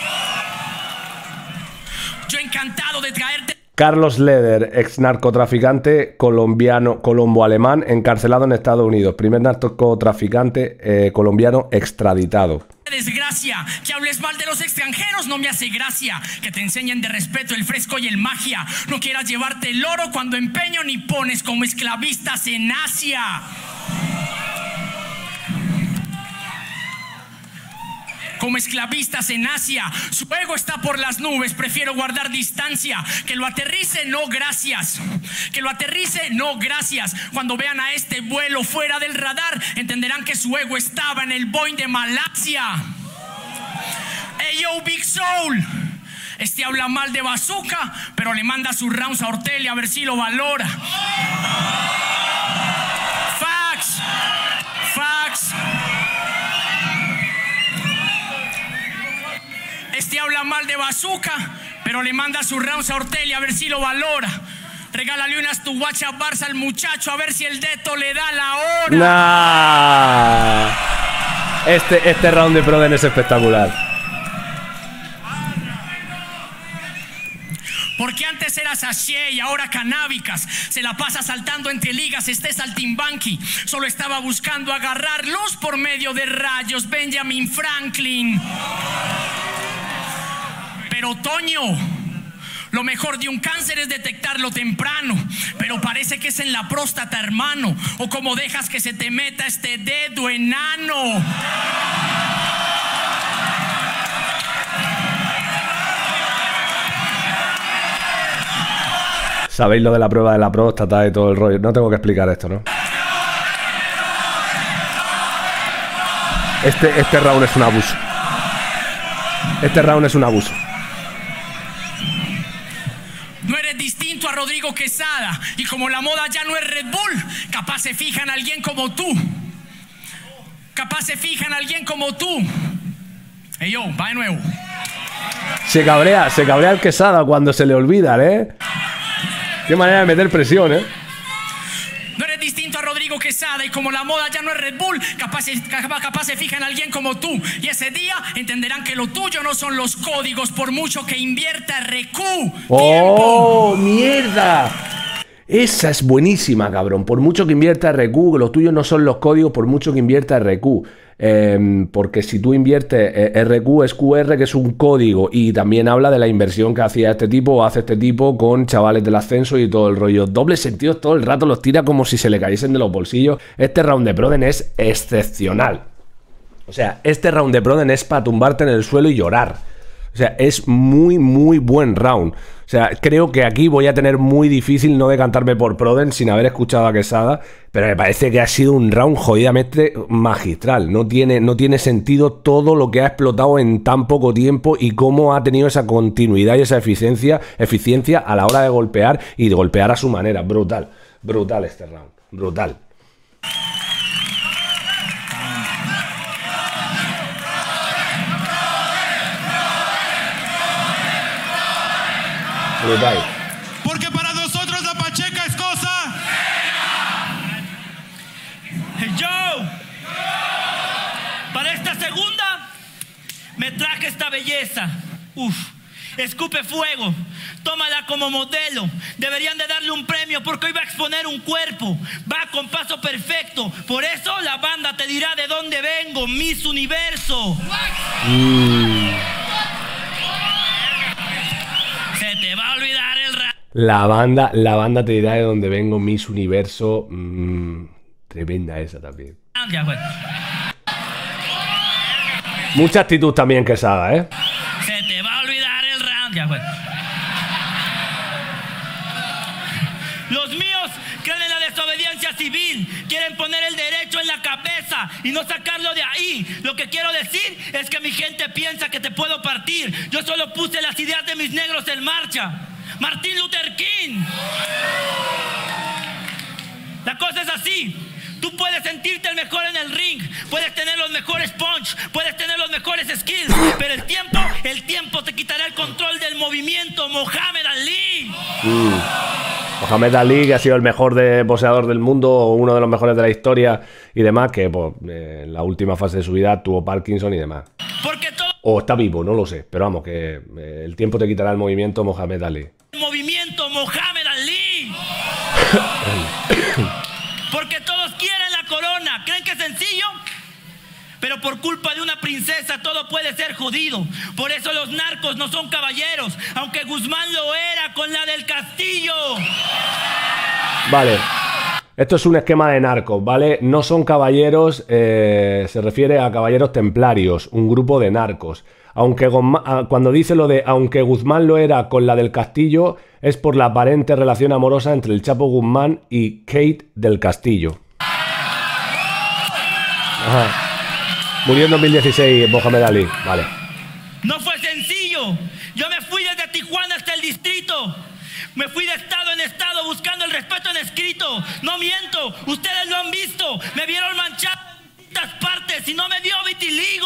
Yo encantado de traerte. Carlos Leder, ex narcotraficante colombiano, colombo-alemán, encarcelado en Estados Unidos. Primer narcotraficante eh, colombiano extraditado. Desgracia, que hables mal de los extranjeros no me hace gracia. Que te enseñen de respeto el fresco y el magia. No quieras llevarte el oro cuando empeño ni pones como esclavistas en Asia. Como esclavistas en Asia, su ego está por las nubes. Prefiero guardar distancia. Que lo aterrice, no gracias. Que lo aterrice, no gracias. Cuando vean a este vuelo fuera del radar, entenderán que su ego estaba en el Boeing de Malasia. Hey yo, Big Soul. Este habla mal de Bazooka, pero le manda sus rounds a Ortelia a ver si lo valora. Facts. Facts. Este habla mal de Bazooka, pero le manda sus rounds a Ortelia a ver si lo valora. Regálale unas tu guacha Barça al muchacho a ver si el dedo le da la hora. Nah. Este, este round de Proden es espectacular. Porque antes eras Ashe y ahora canábicas. Se la pasa saltando entre ligas, este saltimbanqui. Solo estaba buscando agarrar luz por medio de rayos, Benjamin Franklin. Pero Toño, lo mejor de un cáncer es detectarlo temprano. Pero parece que es en la próstata, hermano. O como dejas que se te meta este dedo enano. Sabéis lo de la prueba de la próstata y todo el rollo. No tengo que explicar esto, ¿no? Este, este round es un abuso. Este round es un abuso. No eres distinto a Rodrigo Quesada. Y como la moda ya no es Red Bull, capaz se fija en alguien como tú. capaz se fija en alguien como tú. Hey yo, va de nuevo. Se cabrea, se cabrea el Quesada cuando se le olvidan, ¿eh? Qué manera de meter presión, ¿eh? No eres distinto a Rodrigo Quesada y como la moda ya no es Red Bull, capaz, capaz, capaz se fija en alguien como tú. Y ese día entenderán que lo tuyo no son los códigos por mucho que invierta R Q. ¡Oh, mierda! Esa es buenísima, cabrón. Por mucho que invierta R Q, los tuyos no son los códigos por mucho que invierta R Q. Eh, porque si tú inviertes eh, R Q es Q R, que es un código, y también habla de la inversión que hacía este tipo o hace este tipo con chavales del ascenso y todo el rollo. Dobles sentidos todo el rato, los tira como si se le cayesen de los bolsillos. Este round de Proden es excepcional. O sea, este round de Proden es para tumbarte en el suelo y llorar. O sea, es muy, muy buen round. O sea, creo que aquí voy a tener muy difícil no decantarme por Proden sin haber escuchado a Quesada, pero me parece que ha sido un round jodidamente magistral. No tiene, no tiene sentido todo lo que ha explotado en tan poco tiempo y cómo ha tenido esa continuidad y esa eficiencia, eficiencia a la hora de golpear y de golpear a su manera. Brutal, brutal este round, brutal. Brutal. Porque para nosotros la Pacheca es cosa. Hey, yo, para esta segunda me traje esta belleza. Uf, escupe fuego, tómala como modelo. Deberían de darle un premio porque hoy va a exponer un cuerpo. Va con paso perfecto. Por eso la banda te dirá de dónde vengo, Miss Universo. Mm. Se te va a olvidar el rap. La banda, la banda te dirá de dónde vengo, Miss Universo. Mm, tremenda esa también. Ya, pues. Mucha actitud también Quesada, ¿eh? Se te va a olvidar el round. Ya, pues. Los míos creen en la desobediencia civil. Quieren poner el derecho en la cabeza y no sacarlo de ahí. Lo que quiero decir es que mi gente piensa que te puedo partir. Yo solo puse las ideas de mis negros en marcha. Martin Luther King. La cosa es así. Tú puedes sentirte el mejor en el ring, puedes tener los mejores punch, puedes tener los mejores skills, pero el tiempo, el tiempo te quitará el control del movimiento. Mohamed Ali. Mm. Mohamed Ali, que ha sido el mejor de boxeador del mundo, o uno de los mejores de la historia y demás, que pues, eh, en la última fase de su vida tuvo Parkinson y demás. Porque todo... O está vivo, no lo sé, pero vamos, que eh, el tiempo te quitará el movimiento. Mohamed Ali. El movimiento Mohamed Ali. Porque todos quieren la corona. ¿Creen que es sencillo? Pero por culpa de una princesa todo puede ser jodido. Por eso los narcos no son caballeros, aunque Guzmán lo era con la del Castillo. Vale. Esto es un esquema de narcos, ¿vale? No son caballeros, eh, se refiere a caballeros templarios, un grupo de narcos. Aunque Guzmán, cuando dice lo de aunque Guzmán lo era con la del Castillo, es por la aparente relación amorosa entre el Chapo Guzmán y Kate del Castillo. Ajá. Murió en dos mil dieciséis Mohamed Ali, vale. No fue sencillo. Yo me fui desde Tijuana hasta el distrito. Me fui de estado en estado buscando el respeto en escrito. No miento, ustedes lo han visto. Me vieron manchado en distintas partes y no me dio vitiligo.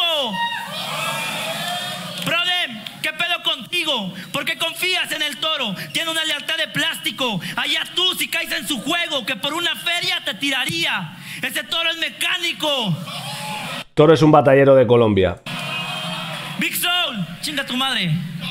Prodem, ¿qué pedo contigo? ¿Por qué confías en el toro? Tiene una lealtad de plástico. Allá tú si caes en su juego, que por una feria te tiraría. Ese toro es mecánico. Toro es un batallero de Colombia. Big Soul, chinga tu madre.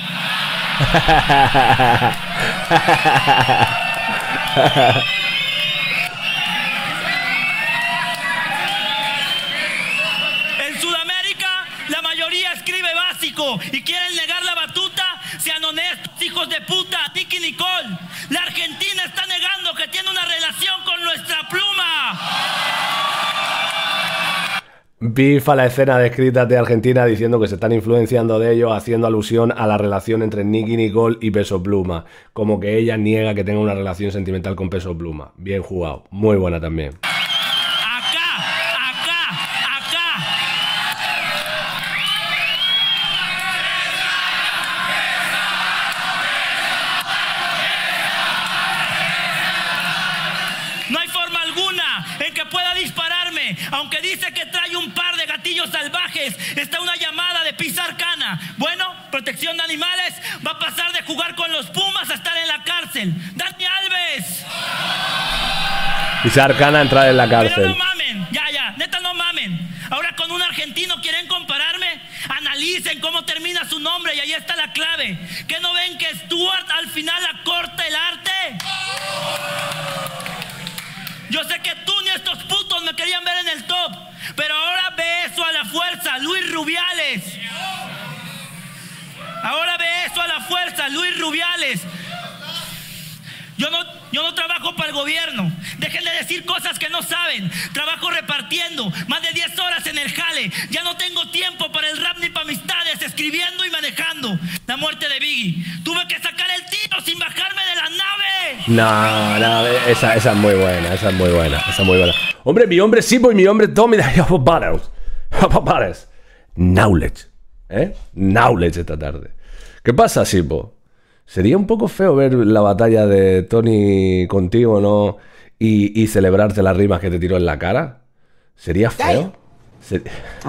En Sudamérica la mayoría escribe básico y quieren negar la batuta. Sean honestos, hijos de puta. Nicky Nicole, la Argentina está negando que tiene una relación con nuestra pluma. Bifa la escena descrita de Argentina diciendo que se están influenciando de ellos, haciendo alusión a la relación entre Nicky Nicole y Peso Pluma, como que ella niega que tenga una relación sentimental con Peso Pluma. Bien jugado, muy buena también. Acá, acá, acá. No hay forma alguna en que pueda dispararme, aunque dice que trae un par de gatos mensajes, está una llamada de Pizza Arcana. Bueno, protección de animales, va a pasar de jugar con los Pumas a estar en la cárcel. Dani Alves. Pizza Arcana entrar en la cárcel. Pero no mamen, ya, ya, neta no mamen. Ahora con un argentino quieren compararme. Analicen cómo termina su nombre y ahí está la clave. ¿Qué no ven que Stuart al final acorta el arte? Yo sé que tú ni estos putos me querían ver en el top, pero ahora ve eso a la fuerza, Luis Rubiales. Ahora ve eso a la fuerza, Luis Rubiales. Yo no, yo no trabajo para el gobierno. Dejen de decir cosas que no saben. Trabajo repartiendo más de diez horas en el jale. Ya no tengo tiempo para el rap ni para amistades, escribiendo y manejando. La muerte de Biggie. Tuve que sacar el tiro sin bajarme de la nave. No, no, esa, esa es muy buena, esa es muy buena, esa es muy buena. Hombre, mi hombre Sipo y mi hombre Tommy de Papares. Knowledge, ¿eh? Knowledge esta tarde. ¿Qué pasa, Sipo? Sería un poco feo ver la batalla de Tony contigo, ¿no? Y, y celebrarte las rimas que te tiró en la cara. ¿Sería feo? Ser...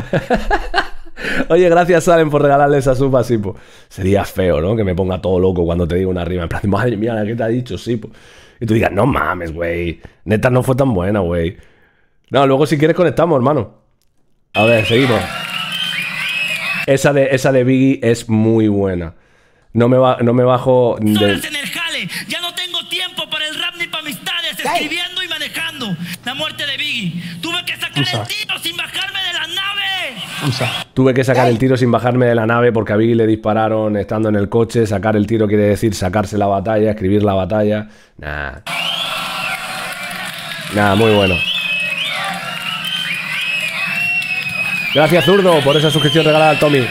Oye, gracias, Salen, por regalarle esa supa, Sipo. Sería feo, ¿no? Que me ponga todo loco cuando te diga una rima. En plan, madre mía, ¿qué te ha dicho, Sipo? Y tú digas, no mames, güey. Neta no fue tan buena, güey. No, luego si quieres conectamos, hermano. A ver, seguimos. Esa de, esa de Biggie es muy buena. No me, va, no me bajo de... en el jale. Ya no tengo tiempo para el rap ni para amistades, escribiendo y manejando. La muerte de Biggie. Tuve que sacar el tiro sin bajarme de la nave. Tuve que sacar el tiro sin bajarme de la nave porque a Biggie le dispararon estando en el coche. Sacar el tiro quiere decir sacarse la batalla, escribir la batalla. Nah. Nah, muy bueno. Gracias, Zurdo, por esa suscripción regalada al Tommy.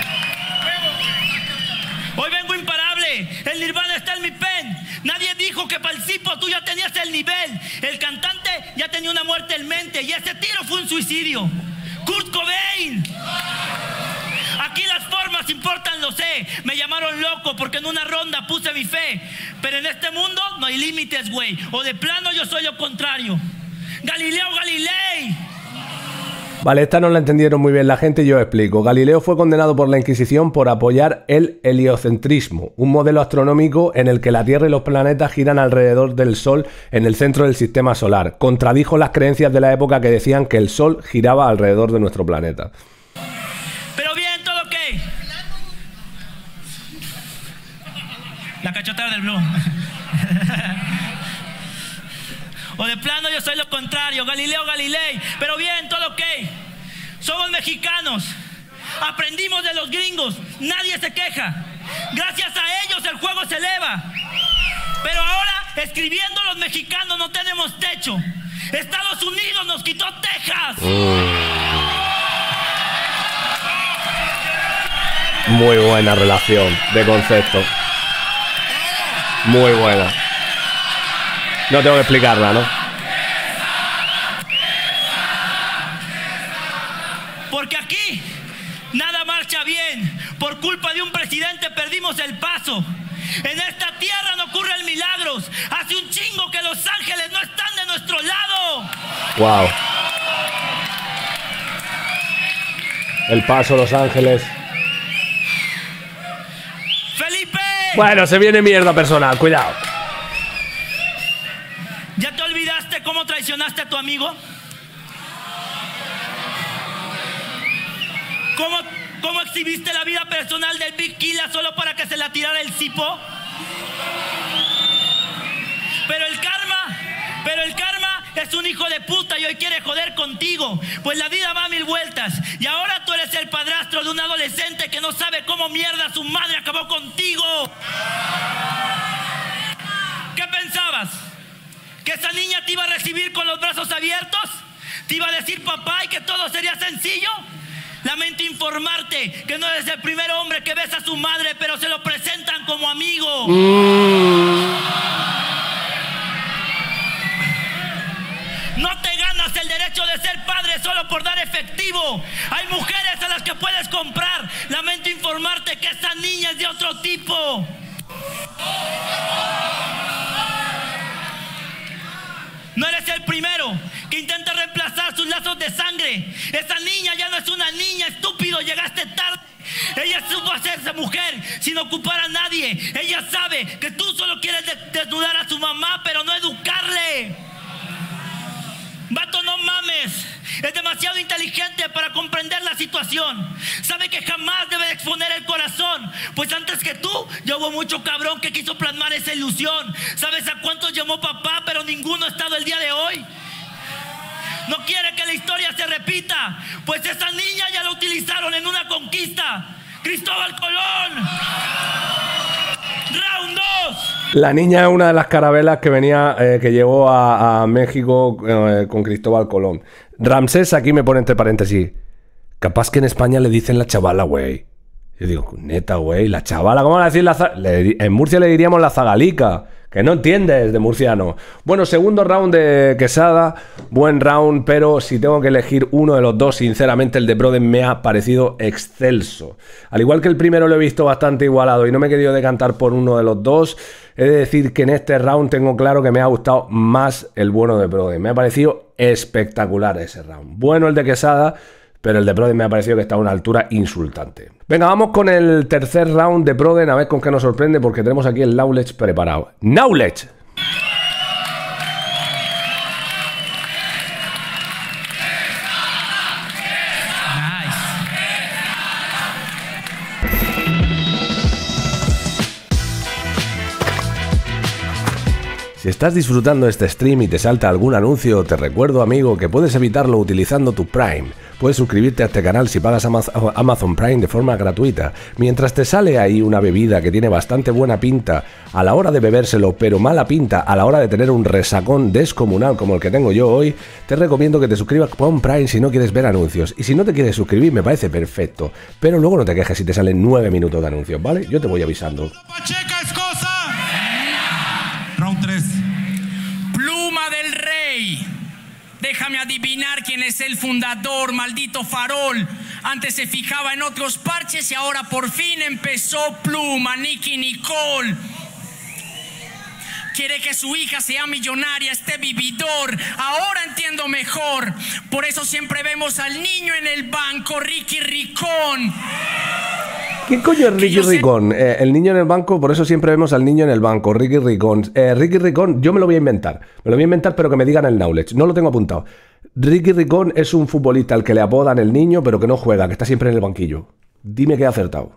Tú ya tenías el nivel. El cantante ya tenía una muerte en mente y ese tiro fue un suicidio. Kurt Cobain. Aquí las formas importan, lo sé. Me llamaron loco porque en una ronda puse mi fe. Pero en este mundo no hay límites, güey. O de plano yo soy lo contrario. Galileo Galilei. Vale, esta no la entendieron muy bien la gente y yo explico. Galileo fue condenado por la Inquisición por apoyar el heliocentrismo, un modelo astronómico en el que la Tierra y los planetas giran alrededor del Sol en el centro del sistema solar. Contradijo las creencias de la época que decían que el Sol giraba alrededor de nuestro planeta. Pero bien, ¿todo qué? La cachotada del Blue. O de plano yo soy lo contrario, Galileo Galilei. Pero bien, todo ok. Somos mexicanos. Aprendimos de los gringos. Nadie se queja. Gracias a ellos el juego se eleva. Pero ahora, escribiendo los mexicanos, no tenemos techo. Estados Unidos nos quitó Texas. Muy buena relación de concepto. Muy buena. No tengo que explicarla, ¿no? Porque aquí nada marcha bien. Por culpa de un presidente perdimos el paso. En esta tierra no ocurren milagros. Hace un chingo que Los Ángeles no están de nuestro lado. Wow. El Paso, Los Ángeles. Felipe. Bueno, se viene mierda personal, cuidado. ¿Ya te olvidaste cómo traicionaste a tu amigo? ¿Cómo, cómo exhibiste la vida personal del Big Killa solo para que se la tirara el Sipo? Pero el karma, pero el karma es un hijo de puta y hoy quiere joder contigo. Pues la vida va a mil vueltas y ahora tú eres el padrastro de un adolescente que no sabe cómo mierda su madre acabó contigo. ¿Qué pensabas? ¿Que esa niña te iba a recibir con los brazos abiertos? ¿Te iba a decir papá y que todo sería sencillo? Lamento informarte que no eres el primer hombre que besa a su madre, pero se lo presentan como amigo. Mm. No te ganas el derecho de ser padre solo por dar efectivo. Hay mujeres a las que puedes comprar. Lamento informarte que esa niña es de otro tipo. No eres el primero que intenta reemplazar sus lazos vasos de sangre. Esa niña ya no es una niña, estúpido, llegaste tarde. Ella supo hacerse mujer sin ocupar a nadie. Ella sabe que tú solo quieres desnudar a su mamá, pero no educarle. Vato, no mames. Es demasiado inteligente para comprender la situación. Sabe que jamás debe de exponer el corazón, pues antes que tú ya hubo mucho cabrón que quiso plasmar esa ilusión. ¿Sabes a cuántos llamó papá, pero ninguno ha estado el día de hoy? No quiere que la historia se repita, pues esa niña ya la utilizaron en una conquista. ¡Cristóbal Colón! ¡Round dos! La niña es una de las carabelas que venía, eh, que llegó a, a México eh, con Cristóbal Colón. Ramsés aquí me pone entre paréntesis: capaz que en España le dicen la chavala, güey. Yo digo, neta, güey, la chavala, ¿cómo van a decir la za-? Le, en Murcia le diríamos la zagalica. Que no entiendes de murciano. Bueno, segundo round de Quesada. Buen round, pero si tengo que elegir uno de los dos, sinceramente el de Broden me ha parecido excelso. Al igual que el primero lo he visto bastante igualado y no me he querido decantar por uno de los dos, he de decir que en este round tengo claro que me ha gustado más el bueno de Broden. Me ha parecido espectacular ese round. Bueno el de Quesada, pero el de Broden me ha parecido que está a una altura insultante. Venga, vamos con el tercer round de Broden, a ver con qué nos sorprende, porque tenemos aquí el Knowledge preparado. ¡Knowledge! Si estás disfrutando este stream y te salta algún anuncio, te recuerdo, amigo, que puedes evitarlo utilizando tu Prime. Puedes suscribirte a este canal si pagas Amazon Prime de forma gratuita. Mientras te sale ahí una bebida que tiene bastante buena pinta a la hora de bebérselo, pero mala pinta a la hora de tener un resacón descomunal como el que tengo yo hoy, te recomiendo que te suscribas con Prime si no quieres ver anuncios. Y si no te quieres suscribir, me parece perfecto. Pero luego no te quejes si te salen nueve minutos de anuncios, ¿vale? Yo te voy avisando. Pacheca es cosa. Round tres. Pluma del Rey. Déjame adivinar quién es el fundador, maldito farol. Antes se fijaba en otros parches y ahora por fin empezó Pluma, Nicky Nicole. Quiere que su hija sea millonaria, este vividor. Ahora entiendo mejor. Por eso siempre vemos al niño en el banco, Ricky Ricón. ¿Qué coño es Ricky Ricón? Eh, el niño en el banco, por eso siempre vemos al niño en el banco, Ricky Ricón. Eh, Ricky Ricón, yo me lo voy a inventar. Me lo voy a inventar, pero que me digan el knowledge. No lo tengo apuntado. Ricky Ricón es un futbolista al que le apodan el niño, pero que no juega, que está siempre en el banquillo. Dime que he acertado.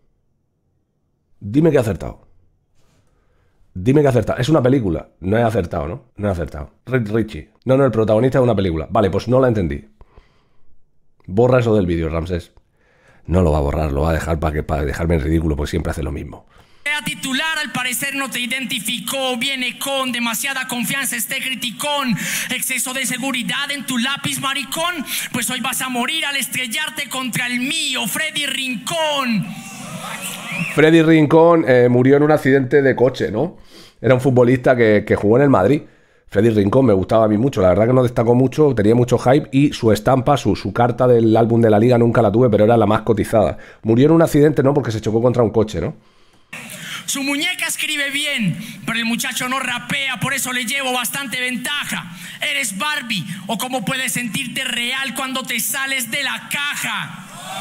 Dime que he acertado. Dime que he acertado. Es una película. No he acertado, ¿no? No he acertado. Rick Richie. No, no, el protagonista de una película. Vale, pues no la entendí. Borra eso del vídeo, Ramsés. No lo va a borrar, lo va a dejar para, que, para dejarme en ridículo, porque siempre hace lo mismo. A titular, al parecer no te identificó. Viene con demasiada confianza este criticón. Exceso de seguridad en tu lápiz, maricón. Pues hoy vas a morir al estrellarte contra el mío, Freddy Rincón. Freddy Rincón eh, murió en un accidente de coche, ¿no? Era un futbolista que, que jugó en el Madrid. Freddy Rincón me gustaba a mí mucho, la verdad que no destacó mucho, tenía mucho hype y su estampa, su, su carta del álbum de la liga nunca la tuve, pero era la más cotizada. Murió en un accidente, ¿no? Porque se chocó contra un coche, ¿no? Su muñeca escribe bien, pero el muchacho no rapea, por eso le llevo bastante ventaja. Eres Barbie, o cómo puedes sentirte real cuando te sales de la caja.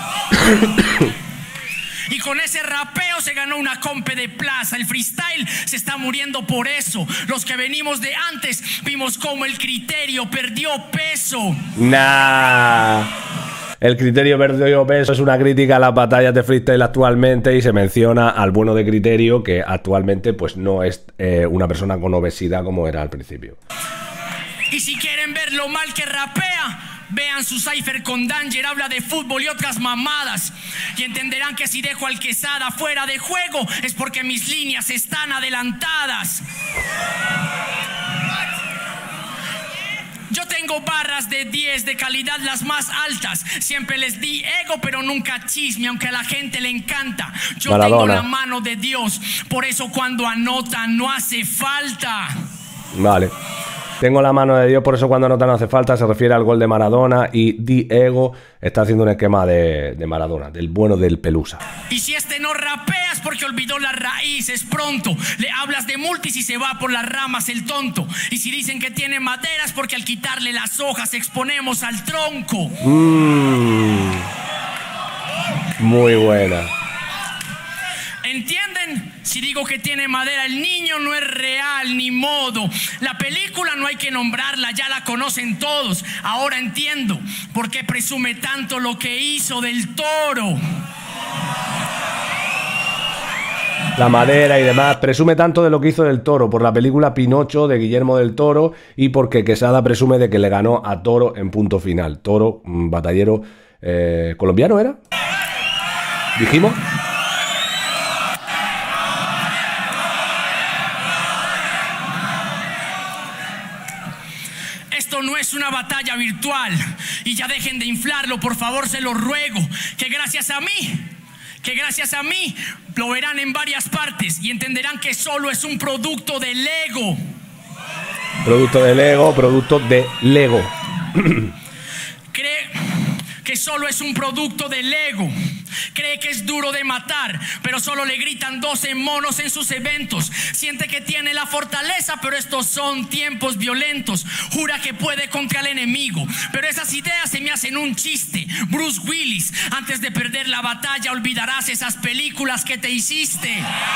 Y con ese rapeo se ganó una compe de plaza. El freestyle se está muriendo por eso. Los que venimos de antes vimos cómo el criterio perdió peso. Nah. El criterio perdió peso es una crítica a las batallas de freestyle actualmente y se menciona al bueno de Criterio, que actualmente pues no es eh, una persona con obesidad como era al principio. Y si quieren ver lo mal que rapea, vean su cipher con Danger, habla de fútbol y otras mamadas. Y entenderán que si dejo al Quesada fuera de juego es porque mis líneas están adelantadas. Yo tengo barras de diez, de calidad las más altas. Siempre les di ego, pero nunca chisme, aunque a la gente le encanta. Yo Maradona. Tengo la mano de Dios, por eso cuando anotan no hace falta. Vale. Tengo la mano de Dios, por eso cuando anotan no hace falta, se refiere al gol de Maradona. Y Diego está haciendo un esquema de, de Maradona, del bueno del Pelusa. Y si este no rapeas porque olvidó las raíces pronto, le hablas de multis y se va por las ramas el tonto. Y si dicen que tiene maderas porque al quitarle las hojas exponemos al tronco. Mm. Muy buena. ¿Entienden? Si digo que tiene madera, el niño no es real, ni modo. La película no hay que nombrarla, ya la conocen todos. Ahora entiendo por qué presume tanto lo que hizo del Toro. La madera y demás. Presume tanto de lo que hizo del Toro por la película Pinocho de Guillermo del Toro y porque Quesada presume de que le ganó a Toro en punto final. Toro, un batallero eh, colombiano, ¿era? ¿Dijimos? Esto no es una batalla virtual y ya dejen de inflarlo, por favor, se lo ruego. Que gracias a mí, que gracias a mí lo verán en varias partes y entenderán que solo es un producto del ego. Producto del ego, producto de Lego. Cree que solo es un producto del ego. Cree que es duro de matar, pero solo le gritan doce monos en sus eventos. Siente que tiene la fortaleza, pero estos son tiempos violentos. Jura que puede contra el enemigo, pero esas ideas se me hacen un chiste. Bruce Willis, antes de perder la batalla olvidarás esas películas que te hiciste.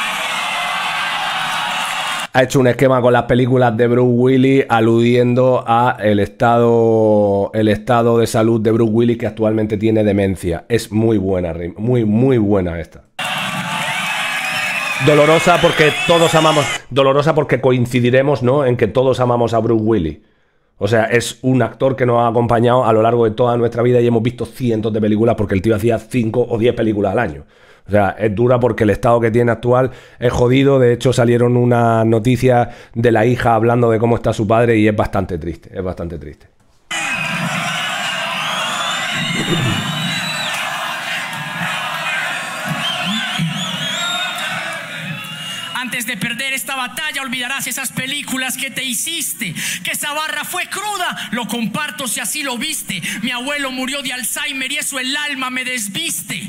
Ha hecho un esquema con las películas de Bruce Willis aludiendo a el estado, el estado de salud de Bruce Willis, que actualmente tiene demencia. Es muy buena, muy, muy buena esta. Dolorosa porque todos amamos, dolorosa porque coincidiremos, ¿no?, en que todos amamos a Bruce Willis. O sea, es un actor que nos ha acompañado a lo largo de toda nuestra vida y hemos visto cientos de películas porque el tío hacía cinco o diez películas al año. O sea, es dura porque el estado que tiene actual es jodido. De hecho, salieron unas noticias de la hija hablando de cómo está su padre y es bastante triste, es bastante triste. Antes de perder esta batalla olvidarás esas películas que te hiciste. Que esa barra fue cruda, lo comparto si así lo viste. Mi abuelo murió de Alzheimer y eso el alma me desviste.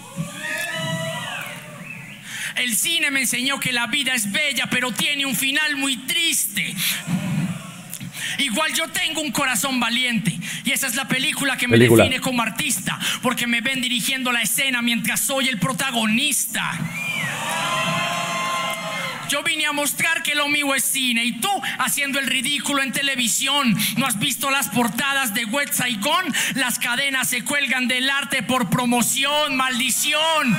El cine me enseñó que la vida es bella, pero tiene un final muy triste. Igual yo tengo un corazón valiente y esa es la película que me película. define como artista, porque me ven dirigiendo la escena mientras soy el protagonista. Yo vine a mostrar que lo mío es cine y tú haciendo el ridículo en televisión. ¿No has visto las portadas de West Saigon? Las cadenas se cuelgan del arte por promoción, maldición.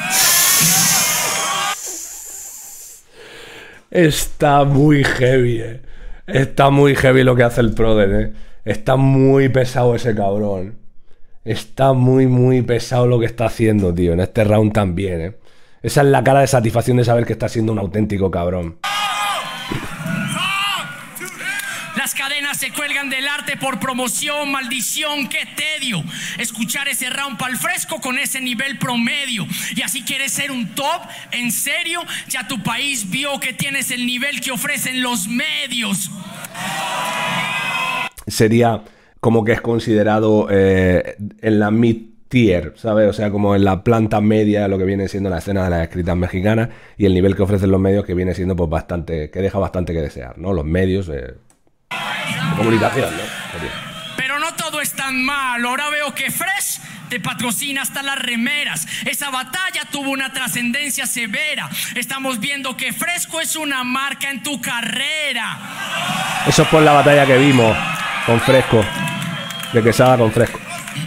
Está muy heavy, eh. Está muy heavy lo que hace el Proden, eh. Está muy pesado ese cabrón. Está muy, muy pesado lo que está haciendo, tío. En este round también, eh. Esa es la cara de satisfacción de saber que está siendo un auténtico cabrón. Las cadenas se cuelgan del arte por promoción, maldición, qué tedio. Escuchar ese round pa'l fresco con ese nivel promedio. Y así quieres ser un top, ¿en serio? Ya tu país vio que tienes el nivel que ofrecen los medios. Sería como que es considerado eh, en la mid-tier, ¿sabes? O sea, como en la planta media de lo que viene siendo la escena de las escritas mexicanas y el nivel que ofrecen los medios que viene siendo pues bastante, que deja bastante que desear, ¿no? Los medios... Eh, de comunicación, ¿no? Pero no todo es tan mal. Ahora veo que Fresh te patrocina hasta las remeras. Esa batalla tuvo una trascendencia severa. Estamos viendo que Fresco es una marca en tu carrera. Eso es por la batalla que vimos con Fresco, de Quesada con Fresco.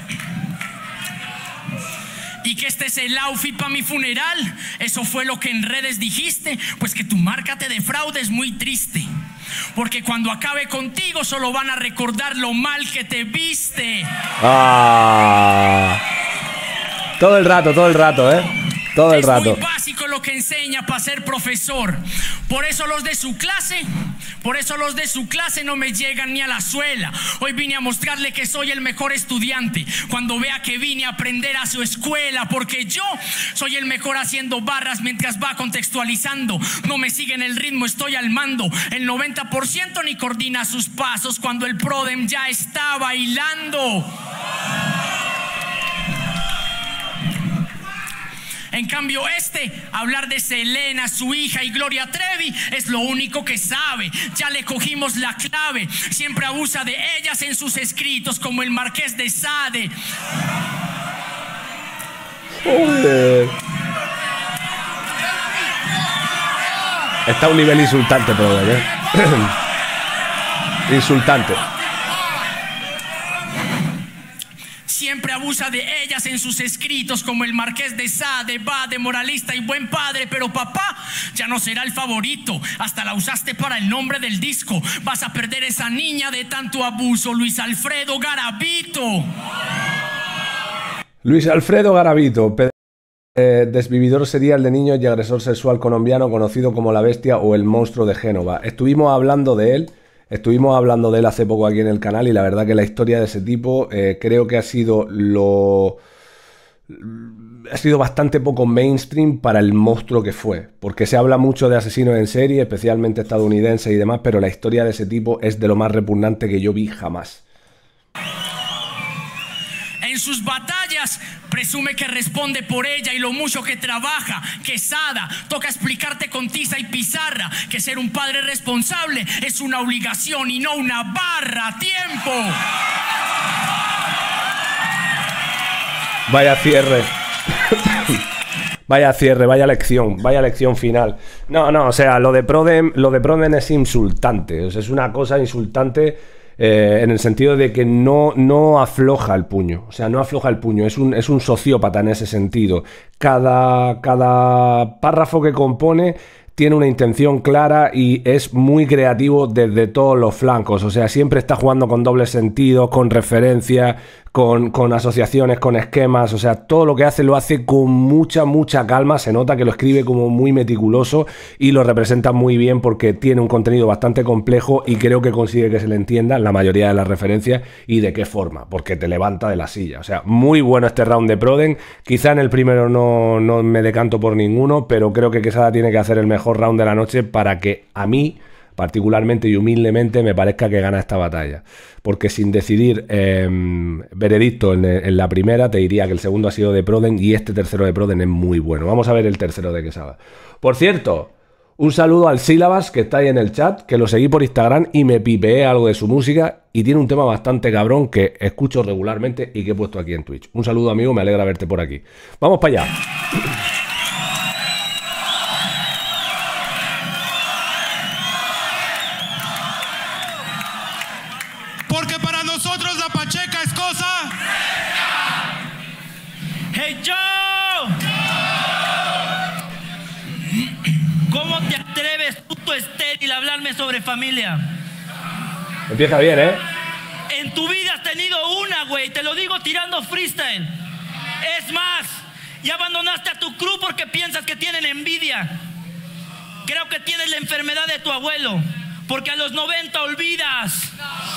Y que este es el outfit para mi funeral. Eso fue lo que en redes dijiste. Pues que tu marca te defraude es muy triste. Porque cuando acabe contigo solo van a recordar lo mal que te viste. Ah, todo el rato, todo el rato, ¿eh? Todo el Es rato. muy básico lo que enseña para ser profesor. Por eso los de su clase, por eso los de su clase no me llegan ni a la suela. Hoy vine a mostrarle que soy el mejor estudiante. Cuando vea que vine a aprender a su escuela, porque yo soy el mejor haciendo barras mientras va contextualizando. No me siguen el ritmo, estoy al mando. El noventa por ciento ni coordina sus pasos cuando el Prodem ya está bailando. En cambio este, hablar de Selena, su hija y Gloria Trevi es lo único que sabe. Ya le cogimos la clave. Siempre abusa de ellas en sus escritos como el Marqués de Sade. Joder. Está a un nivel insultante, pero ¿eh? Insultante. Siempre abusa de ellas en sus escritos como el Marqués de Sade. Va de moralista y buen padre, pero papá ya no será el favorito. Hasta la usaste para el nombre del disco. Vas a perder esa niña de tanto abuso. Luis Alfredo Garavito. Luis Alfredo Garavito, eh, desvividor serial de niños y agresor sexual colombiano conocido como La Bestia o El Monstruo de Génova. Estuvimos hablando de él. Estuvimos hablando de él hace poco aquí en el canal y la verdad que la historia de ese tipo eh, creo que ha sido lo... ha sido bastante poco mainstream para el monstruo que fue, porque se habla mucho de asesinos en serie, especialmente estadounidenses y demás, pero la historia de ese tipo es de lo más repugnante que yo vi jamás. En sus batallas presume que responde por ella y lo mucho que trabaja. Quesada, toca explicarte con tiza y pizarra que ser un padre responsable es una obligación y no una barra. ¡Tiempo! Vaya cierre. Vaya cierre, vaya lección, vaya lección final. No, no, o sea, lo de Prodem, lo de Prodem es insultante. O sea, es una cosa insultante. Eh, en el sentido de que no, no afloja el puño, o sea, no afloja el puño, es un, es un sociópata en ese sentido. Cada, cada párrafo que compone tiene una intención clara y es muy creativo desde todos los flancos, o sea, siempre está jugando con dobles sentidos, con referencias, con, con asociaciones, con esquemas, o sea, todo lo que hace lo hace con mucha, mucha calma, se nota que lo escribe como muy meticuloso y lo representa muy bien porque tiene un contenido bastante complejo y creo que consigue que se le entienda la mayoría de las referencias y de qué forma, porque te levanta de la silla, o sea, muy bueno este round de Prodem, quizá en el primero no, no me decanto por ninguno, pero creo que Quesada tiene que hacer el mejor round de la noche para que a mí particularmente y humildemente me parezca que gana esta batalla, porque sin decidir eh, veredicto en, en la primera te diría que el segundo ha sido de Prodem y este tercero de Prodem es muy bueno. Vamos a ver el tercero de Quesada. Por cierto, un saludo al Sílabas que está ahí en el chat, que lo seguí por Instagram y me pipeé algo de su música y tiene un tema bastante cabrón que escucho regularmente y que he puesto aquí en Twitch. Un saludo, amigo, me alegra verte por aquí. Vamos para allá. Porque para nosotros la Pacheca es cosa. ¡Hey, Joe! ¿Cómo te atreves, puto estéril, a hablarme sobre familia? Empieza bien, ¿eh? En tu vida has tenido una, güey. Te lo digo tirando freestyle. Es más, ya abandonaste a tu crew porque piensas que tienen envidia. Creo que tienes la enfermedad de tu abuelo, porque a los noventa olvidas.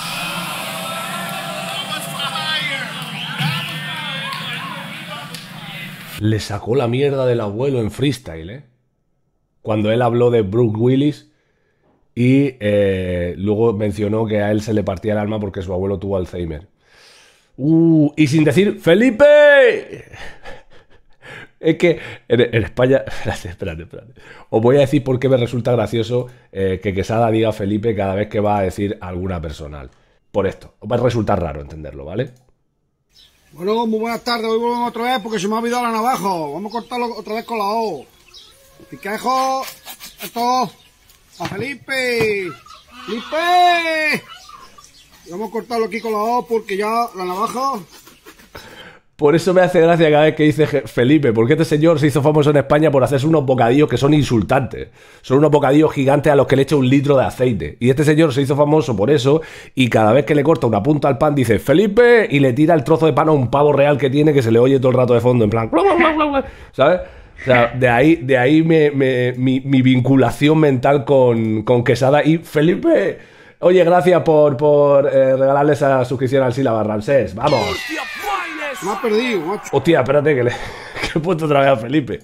Le sacó la mierda del abuelo en freestyle, ¿eh? Cuando él habló de Bruce Willis y eh, luego mencionó que a él se le partía el alma porque su abuelo tuvo Alzheimer. Uh, y sin decir ¡Felipe! Es que en, en España... Espérate, espérate, espérate. Os voy a decir por qué me resulta gracioso eh, que Quesada diga Felipe cada vez que va a decir alguna personal. Por esto. Os va a resultar raro entenderlo, ¿vale? Bueno, muy buenas tardes, hoy volvemos otra vez porque se me ha olvidado la navaja. Vamos a cortarlo otra vez con la O. Piquejo, esto, a Felipe, Felipe. Y vamos a cortarlo aquí con la O porque ya la navaja... Por eso me hace gracia cada vez que dice Felipe, porque este señor se hizo famoso en España por hacerse unos bocadillos que son insultantes. Son unos bocadillos gigantes a los que le echa un litro de aceite. Y este señor se hizo famoso por eso, y cada vez que le corta una punta al pan dice Felipe, y le tira el trozo de pan a un pavo real que tiene que se le oye todo el rato de fondo, en plan... ¿Sabes? O sea, de ahí, de ahí me, me, mi, mi vinculación mental con, con Quesada. Y Felipe, oye, gracias por, por eh, regalarle esa suscripción al Sílabas Ramsés. ¡Vamos! Me ha perdido, macho. Hostia, espérate que le que he puesto otra vez a Felipe.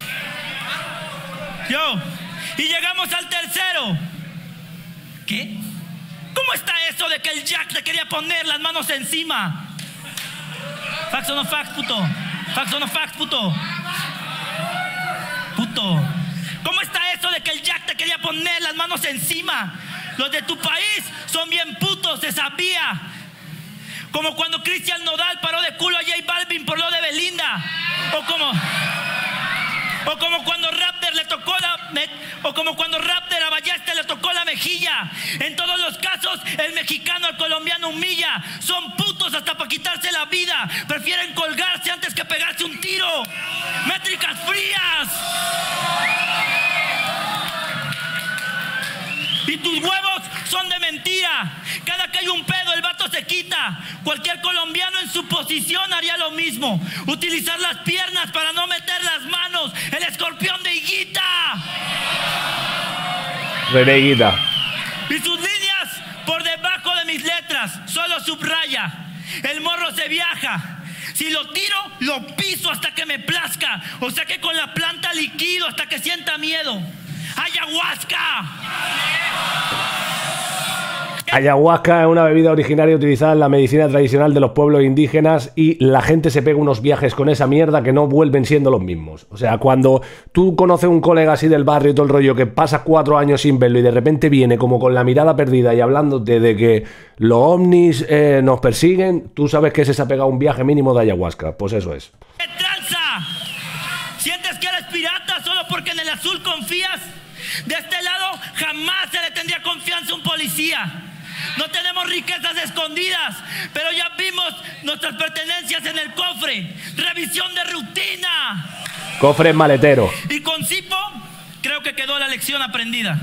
Yo. Y llegamos al tercero. ¿Qué? ¿Cómo está eso de que el Jack le quería poner las manos encima? Fax o no fax, puto. Fax o no fax, puto. Puto. ¿Cómo está eso de que el Jack te quería poner las manos encima? Los de tu país son bien putos, se sabía. Como cuando Cristian Nodal paró de culo a J Balvin por lo de Belinda. O como... O como cuando Raptor le tocó la... Me, o como cuando Raptor a Ballester le tocó la mejilla. En todos los casos, el mexicano al colombiano humilla. Son putos hasta para quitarse la vida. Prefieren colgarse antes que pegarse un tiro. Métricas frías. Y tus huevos son de mentira. Cada que hay un pedo, el vato se quita. Cualquier colombiano en su posición haría lo mismo. Utilizar las piernas para no meter las manos. El escorpión de Higuita. René Higuita. Y sus líneas por debajo de mis letras. Solo subraya. El morro se viaja. Si lo tiro, lo piso hasta que me plazca. O sea que con la planta liquido hasta que sienta miedo. ¡Ayahuasca! Ayahuasca es una bebida originaria utilizada en la medicina tradicional de los pueblos indígenas y la gente se pega unos viajes con esa mierda que no vuelven siendo los mismos. O sea, cuando tú conoces un colega así del barrio y todo el rollo que pasa cuatro años sin verlo y de repente viene como con la mirada perdida y hablándote de que los ovnis eh, nos persiguen, tú sabes que ese se ha pegado un viaje mínimo de ayahuasca. Pues eso es. ¿Qué tranza? ¿Sientes que eres pirata solo porque en el azul confías? De este lado jamás se le tendría confianza a un policía. No tenemos riquezas escondidas, pero ya vimos nuestras pertenencias en el cofre. Revisión de rutina. Cofre maletero. Y con Cipo creo que quedó la lección aprendida.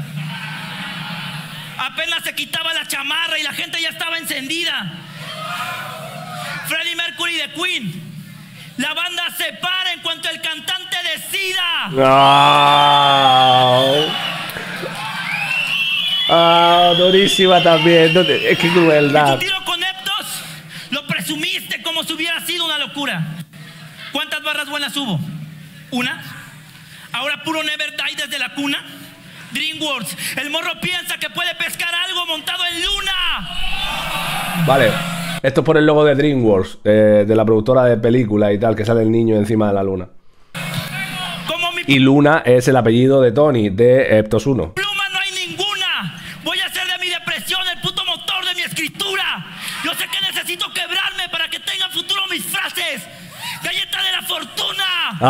Apenas se quitaba la chamarra y la gente ya estaba encendida. Freddie Mercury de Queen. La banda se para en cuanto el cantante decida. ¡Oh! Ah, durísima también. Es que crueldad. ¿Y tu tiro con Eptos? Lo presumiste como si hubiera sido una locura. ¿Cuántas barras buenas hubo? ¿Una? Ahora puro Never Die desde la cuna. DreamWorks, el morro piensa que puede pescar algo montado en luna. Vale, esto es por el logo de DreamWorks, eh, de la productora de películas y tal, que sale el niño encima de la luna. Como mi Y Luna es el apellido de Tony, de Eptos uno. pluma no hay ninguna. Voy a hacer de mi depresión el puto motor de mi escritura. Yo sé que necesito quebrarme para que tengan futuro mis frases. Galleta de la fortuna.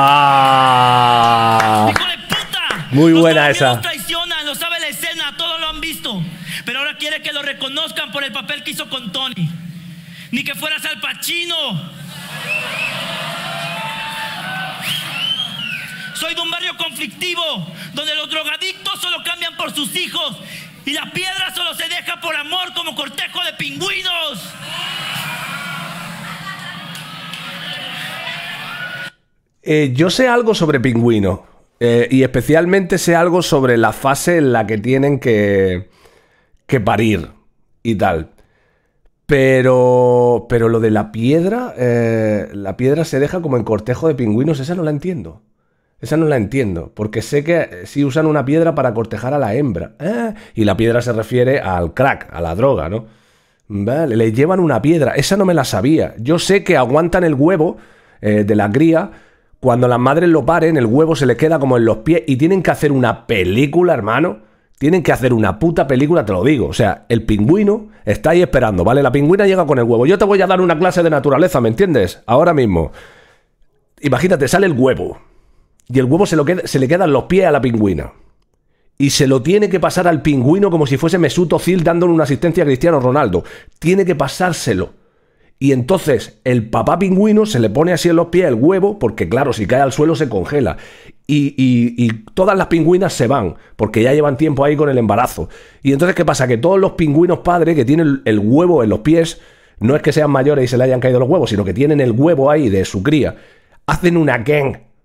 ¡Ah! ¡Hijo de puta! Muy Los buena colombianos esa. traicionan, lo sabe la escena, todos lo han visto. Pero ahora quiere que lo reconozcan por el papel que hizo con Tony. Ni que fueras Al Pacino. Soy de un barrio conflictivo, donde los drogadictos solo cambian por sus hijos y la piedra solo se deja por amor como cortejo de pingüinos. Eh, yo sé algo sobre pingüinos. Eh, y especialmente sé algo sobre la fase en la que tienen que, que parir y tal. Pero, pero lo de la piedra, eh, la piedra se deja como en cortejo de pingüinos, esa no la entiendo. Esa no la entiendo, porque sé que sí usan una piedra para cortejar a la hembra. Ah, y la piedra se refiere al crack, a la droga, ¿no? Vale, le llevan una piedra, esa no me la sabía. Yo sé que aguantan el huevo eh, de la cría. Cuando las madres lo paren, el huevo se les queda como en los pies y tienen que hacer una película, hermano. Tienen que hacer una puta película, te lo digo. O sea, el pingüino está ahí esperando, ¿vale? La pingüina llega con el huevo. Yo te voy a dar una clase de naturaleza, ¿me entiendes? Ahora mismo. Imagínate, sale el huevo. Y el huevo se, lo queda, se le quedan los pies a la pingüina. Y se lo tiene que pasar al pingüino como si fuese Mesut Özil dándole una asistencia a Cristiano Ronaldo. Tiene que pasárselo. Y entonces el papá pingüino se le pone así en los pies el huevo, porque claro, si cae al suelo se congela. Y, y, y todas las pingüinas se van, porque ya llevan tiempo ahí con el embarazo. Y entonces, ¿qué pasa? Que todos los pingüinos padres que tienen el huevo en los pies, no es que sean mayores y se le hayan caído los huevos, sino que tienen el huevo ahí de su cría, hacen una gang.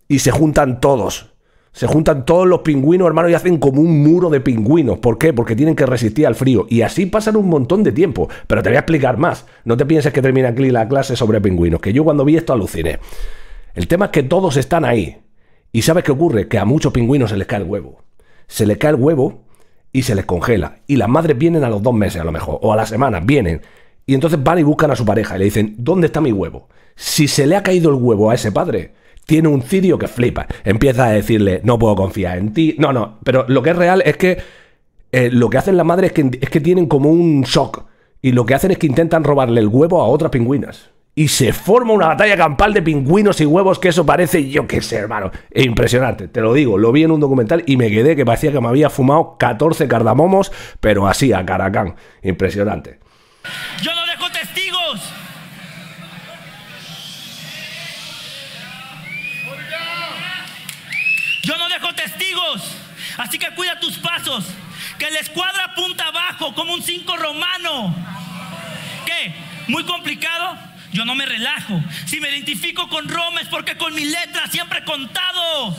y se juntan todos. Se juntan todos los pingüinos, hermano, y hacen como un muro de pingüinos. ¿Por qué? Porque tienen que resistir al frío. Y así pasan un montón de tiempo. Pero te voy a explicar más. No te pienses que termina aquí la clase sobre pingüinos, que yo cuando vi esto aluciné. El tema es que todos están ahí. ¿Y sabes qué ocurre? Que a muchos pingüinos se les cae el huevo. Se les cae el huevo y se les congela. Y las madres vienen a los dos meses a lo mejor, o a la semana, vienen. Y entonces van y buscan a su pareja y le dicen, ¿dónde está mi huevo? Si se le ha caído el huevo a ese padre, tiene un cirio que flipa. Empieza a decirle, no puedo confiar en ti. No, no, pero lo que es real es que eh, lo que hacen las madres es que, es que tienen como un shock. Y lo que hacen es que intentan robarle el huevo a otras pingüinas. Y se forma una batalla campal de pingüinos y huevos que eso parece, yo qué sé, hermano. Es impresionante, te lo digo. Lo vi en un documental y me quedé que parecía que me había fumado catorce cardamomos, pero así, a caracán. Impresionante. Yo no dejo testigos. Yo no dejo testigos. Así que cuida tus pasos. Que la escuadra apunta abajo como un cinco romano. ¿Qué? ¿Muy complicado? Yo no me relajo. Si me identifico con Roma es porque con mi letra siempre he contado.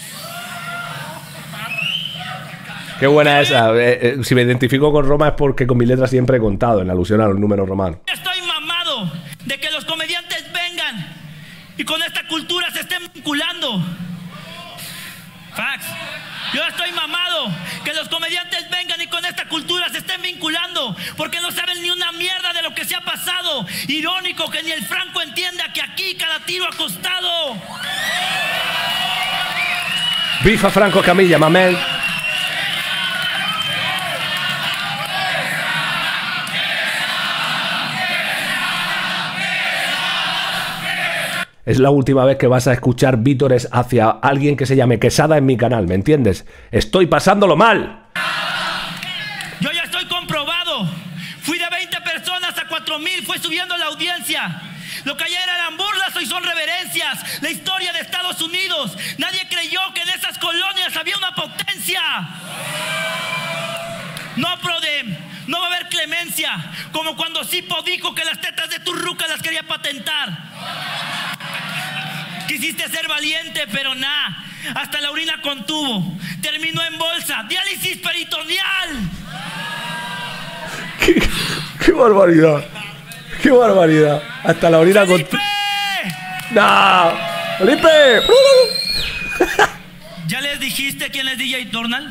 Qué buena esa. Eh, eh, si me identifico con Roma es porque con mi letra siempre he contado, en alusión a los números romanos. Estoy mamado de que los comediantes vengan y con esta cultura se estén vinculando. Fax. Yo estoy mamado que los comediantes vengan y con esta cultura se estén vinculando, porque no saben ni una mierda de lo que se ha pasado. Irónico que ni el Franco entienda que aquí cada tiro ha costado. Viva Franco Camilla, mamel. Es la última vez que vas a escuchar vítores hacia alguien que se llame Quesada en mi canal, ¿me entiendes? Estoy pasándolo mal. Yo ya estoy comprobado. Fui de veinte personas a cuatro mil, fue subiendo la audiencia. Lo que ayer eran burlas hoy son reverencias. La historia de Estados Unidos. Nadie creyó que en esas colonias había una potencia. No, Prodem, no va a haber clemencia. Como cuando Sipo dijo que las tetas de tu ruca las quería patentar. Quisiste ser valiente, pero nada. Hasta la orina contuvo. Terminó en bolsa. Diálisis peritoneal. ¡Qué, qué barbaridad! ¡Qué barbaridad! Hasta la orina contuvo. ¡No! ¡Felipe! ¿Ya les dijiste quién es D J Dornal?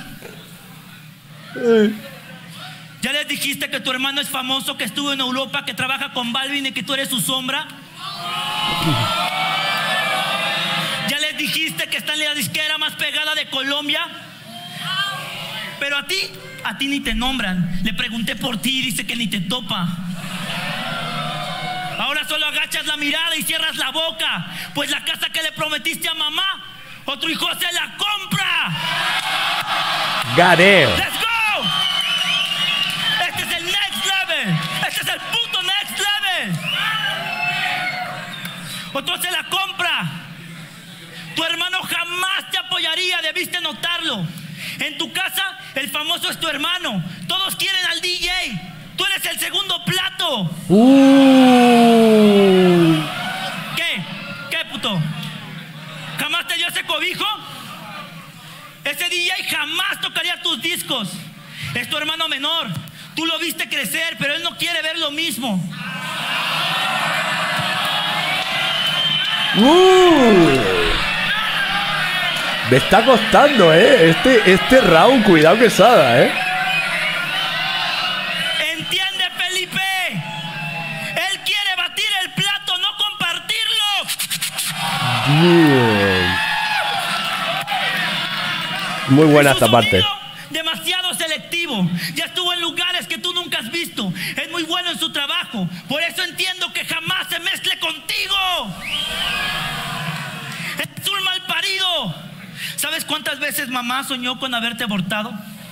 ¿Ya les dijiste que tu hermano es famoso, que estuvo en Europa, que trabaja con Balvin y que tú eres su sombra? ¿Ya les dijiste que está en la disquera más pegada de Colombia? Pero a ti, a ti ni te nombran. Le pregunté por ti y dice que ni te topa. Ahora solo agachas la mirada y cierras la boca, pues la casa que le prometiste a mamá, otro hijo se la compra. Got it. Let's go. Este es el next level. Este es el puto next level. Otro se la compra. Tu hermano jamás te apoyaría, debiste notarlo. En tu casa, el famoso es tu hermano. Todos quieren al D J. Tú eres el segundo plato. Uh. ¿Qué? ¿Qué, puto? ¿Jamás te dio ese cobijo? Ese D J jamás tocaría tus discos. Es tu hermano menor. Tú lo viste crecer, pero él no quiere ver lo mismo. Uh. Me está costando, ¿eh? Este, este round, cuidado Quesada, ¿eh? ¿Entiende, Felipe? Él quiere batir el plato, no compartirlo. Bien. Muy buena esta parte. Demasiado selectivo. Ya estuvo en lugares que tú nunca has visto. Es muy bueno en su trabajo. Por eso entiendo que jamás se mezcle contigo. Es un mal parido. ¿Sabes cuántas veces mamá soñó con haberte abortado?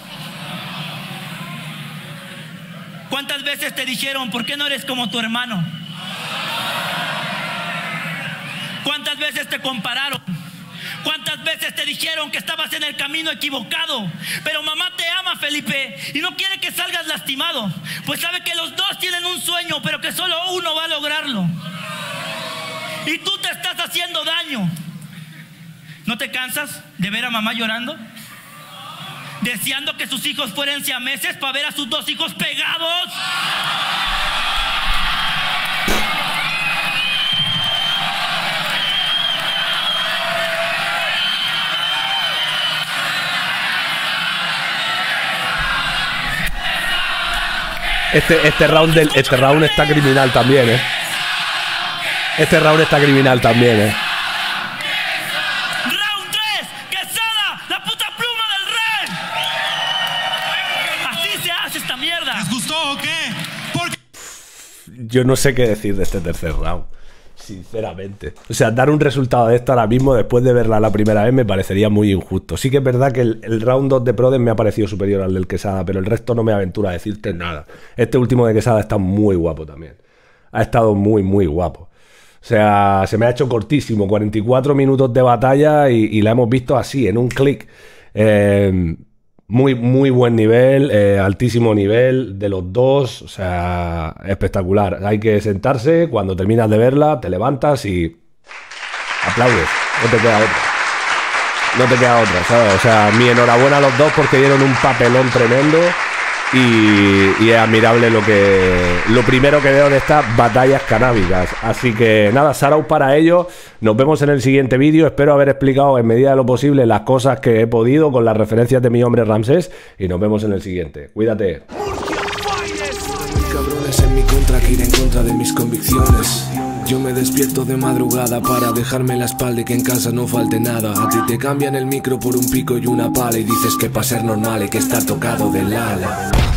¿Cuántas veces te dijeron, ¿por qué no eres como tu hermano? ¿Cuántas veces te compararon? ¿Cuántas veces te dijeron que estabas en el camino equivocado? Pero mamá te ama, Felipe, y no quiere que salgas lastimado, pues sabe que los dos tienen un sueño, pero que solo uno va a lograrlo. Y tú te estás haciendo daño. ¿No te cansas de ver a mamá llorando? Deseando que sus hijos fueran siameses para ver a sus dos hijos pegados. Este, este, round del, este round está criminal también, ¿eh? Este round está criminal también, ¿eh? Round tres, Quesada, la puta pluma del rey. Así se hace esta mierda. ¿Les gustó o qué? Porque... Yo no sé qué decir de este tercer round, sinceramente. O sea, dar un resultado de esto ahora mismo, después de verla la primera vez, me parecería muy injusto. Sí que es verdad que el, el round dos de Proden me ha parecido superior al del Quesada, pero el resto no me aventura a decirte nada. Este último de Quesada está muy guapo también. Ha estado muy, muy guapo. O sea, se me ha hecho cortísimo, cuarenta y cuatro minutos de batalla y, y la hemos visto así, en un clic. Eh, muy, muy buen nivel, eh, altísimo nivel de los dos, o sea, espectacular. Hay que sentarse, cuando terminas de verla, te levantas y aplaudes, no te queda otra. No te queda otra, ¿sabes? O sea, mi enhorabuena a los dos porque dieron un papelón tremendo. Y, y es admirable lo que lo primero que veo de estas batallas canábicas. Así que nada, shout para ellos. Nos vemos en el siguiente vídeo. Espero haber explicado en medida de lo posible las cosas que he podido con las referencias de mi hombre Ramsés. Y nos vemos en el siguiente. Cuídate. Cabrones en mi contra que ir en contra de mis convicciones. Yo me despierto de madrugada para dejarme la espalda y que en casa no falte nada. A ti te cambian el micro por un pico y una pala y dices que para ser normal hay que estar tocado del ala.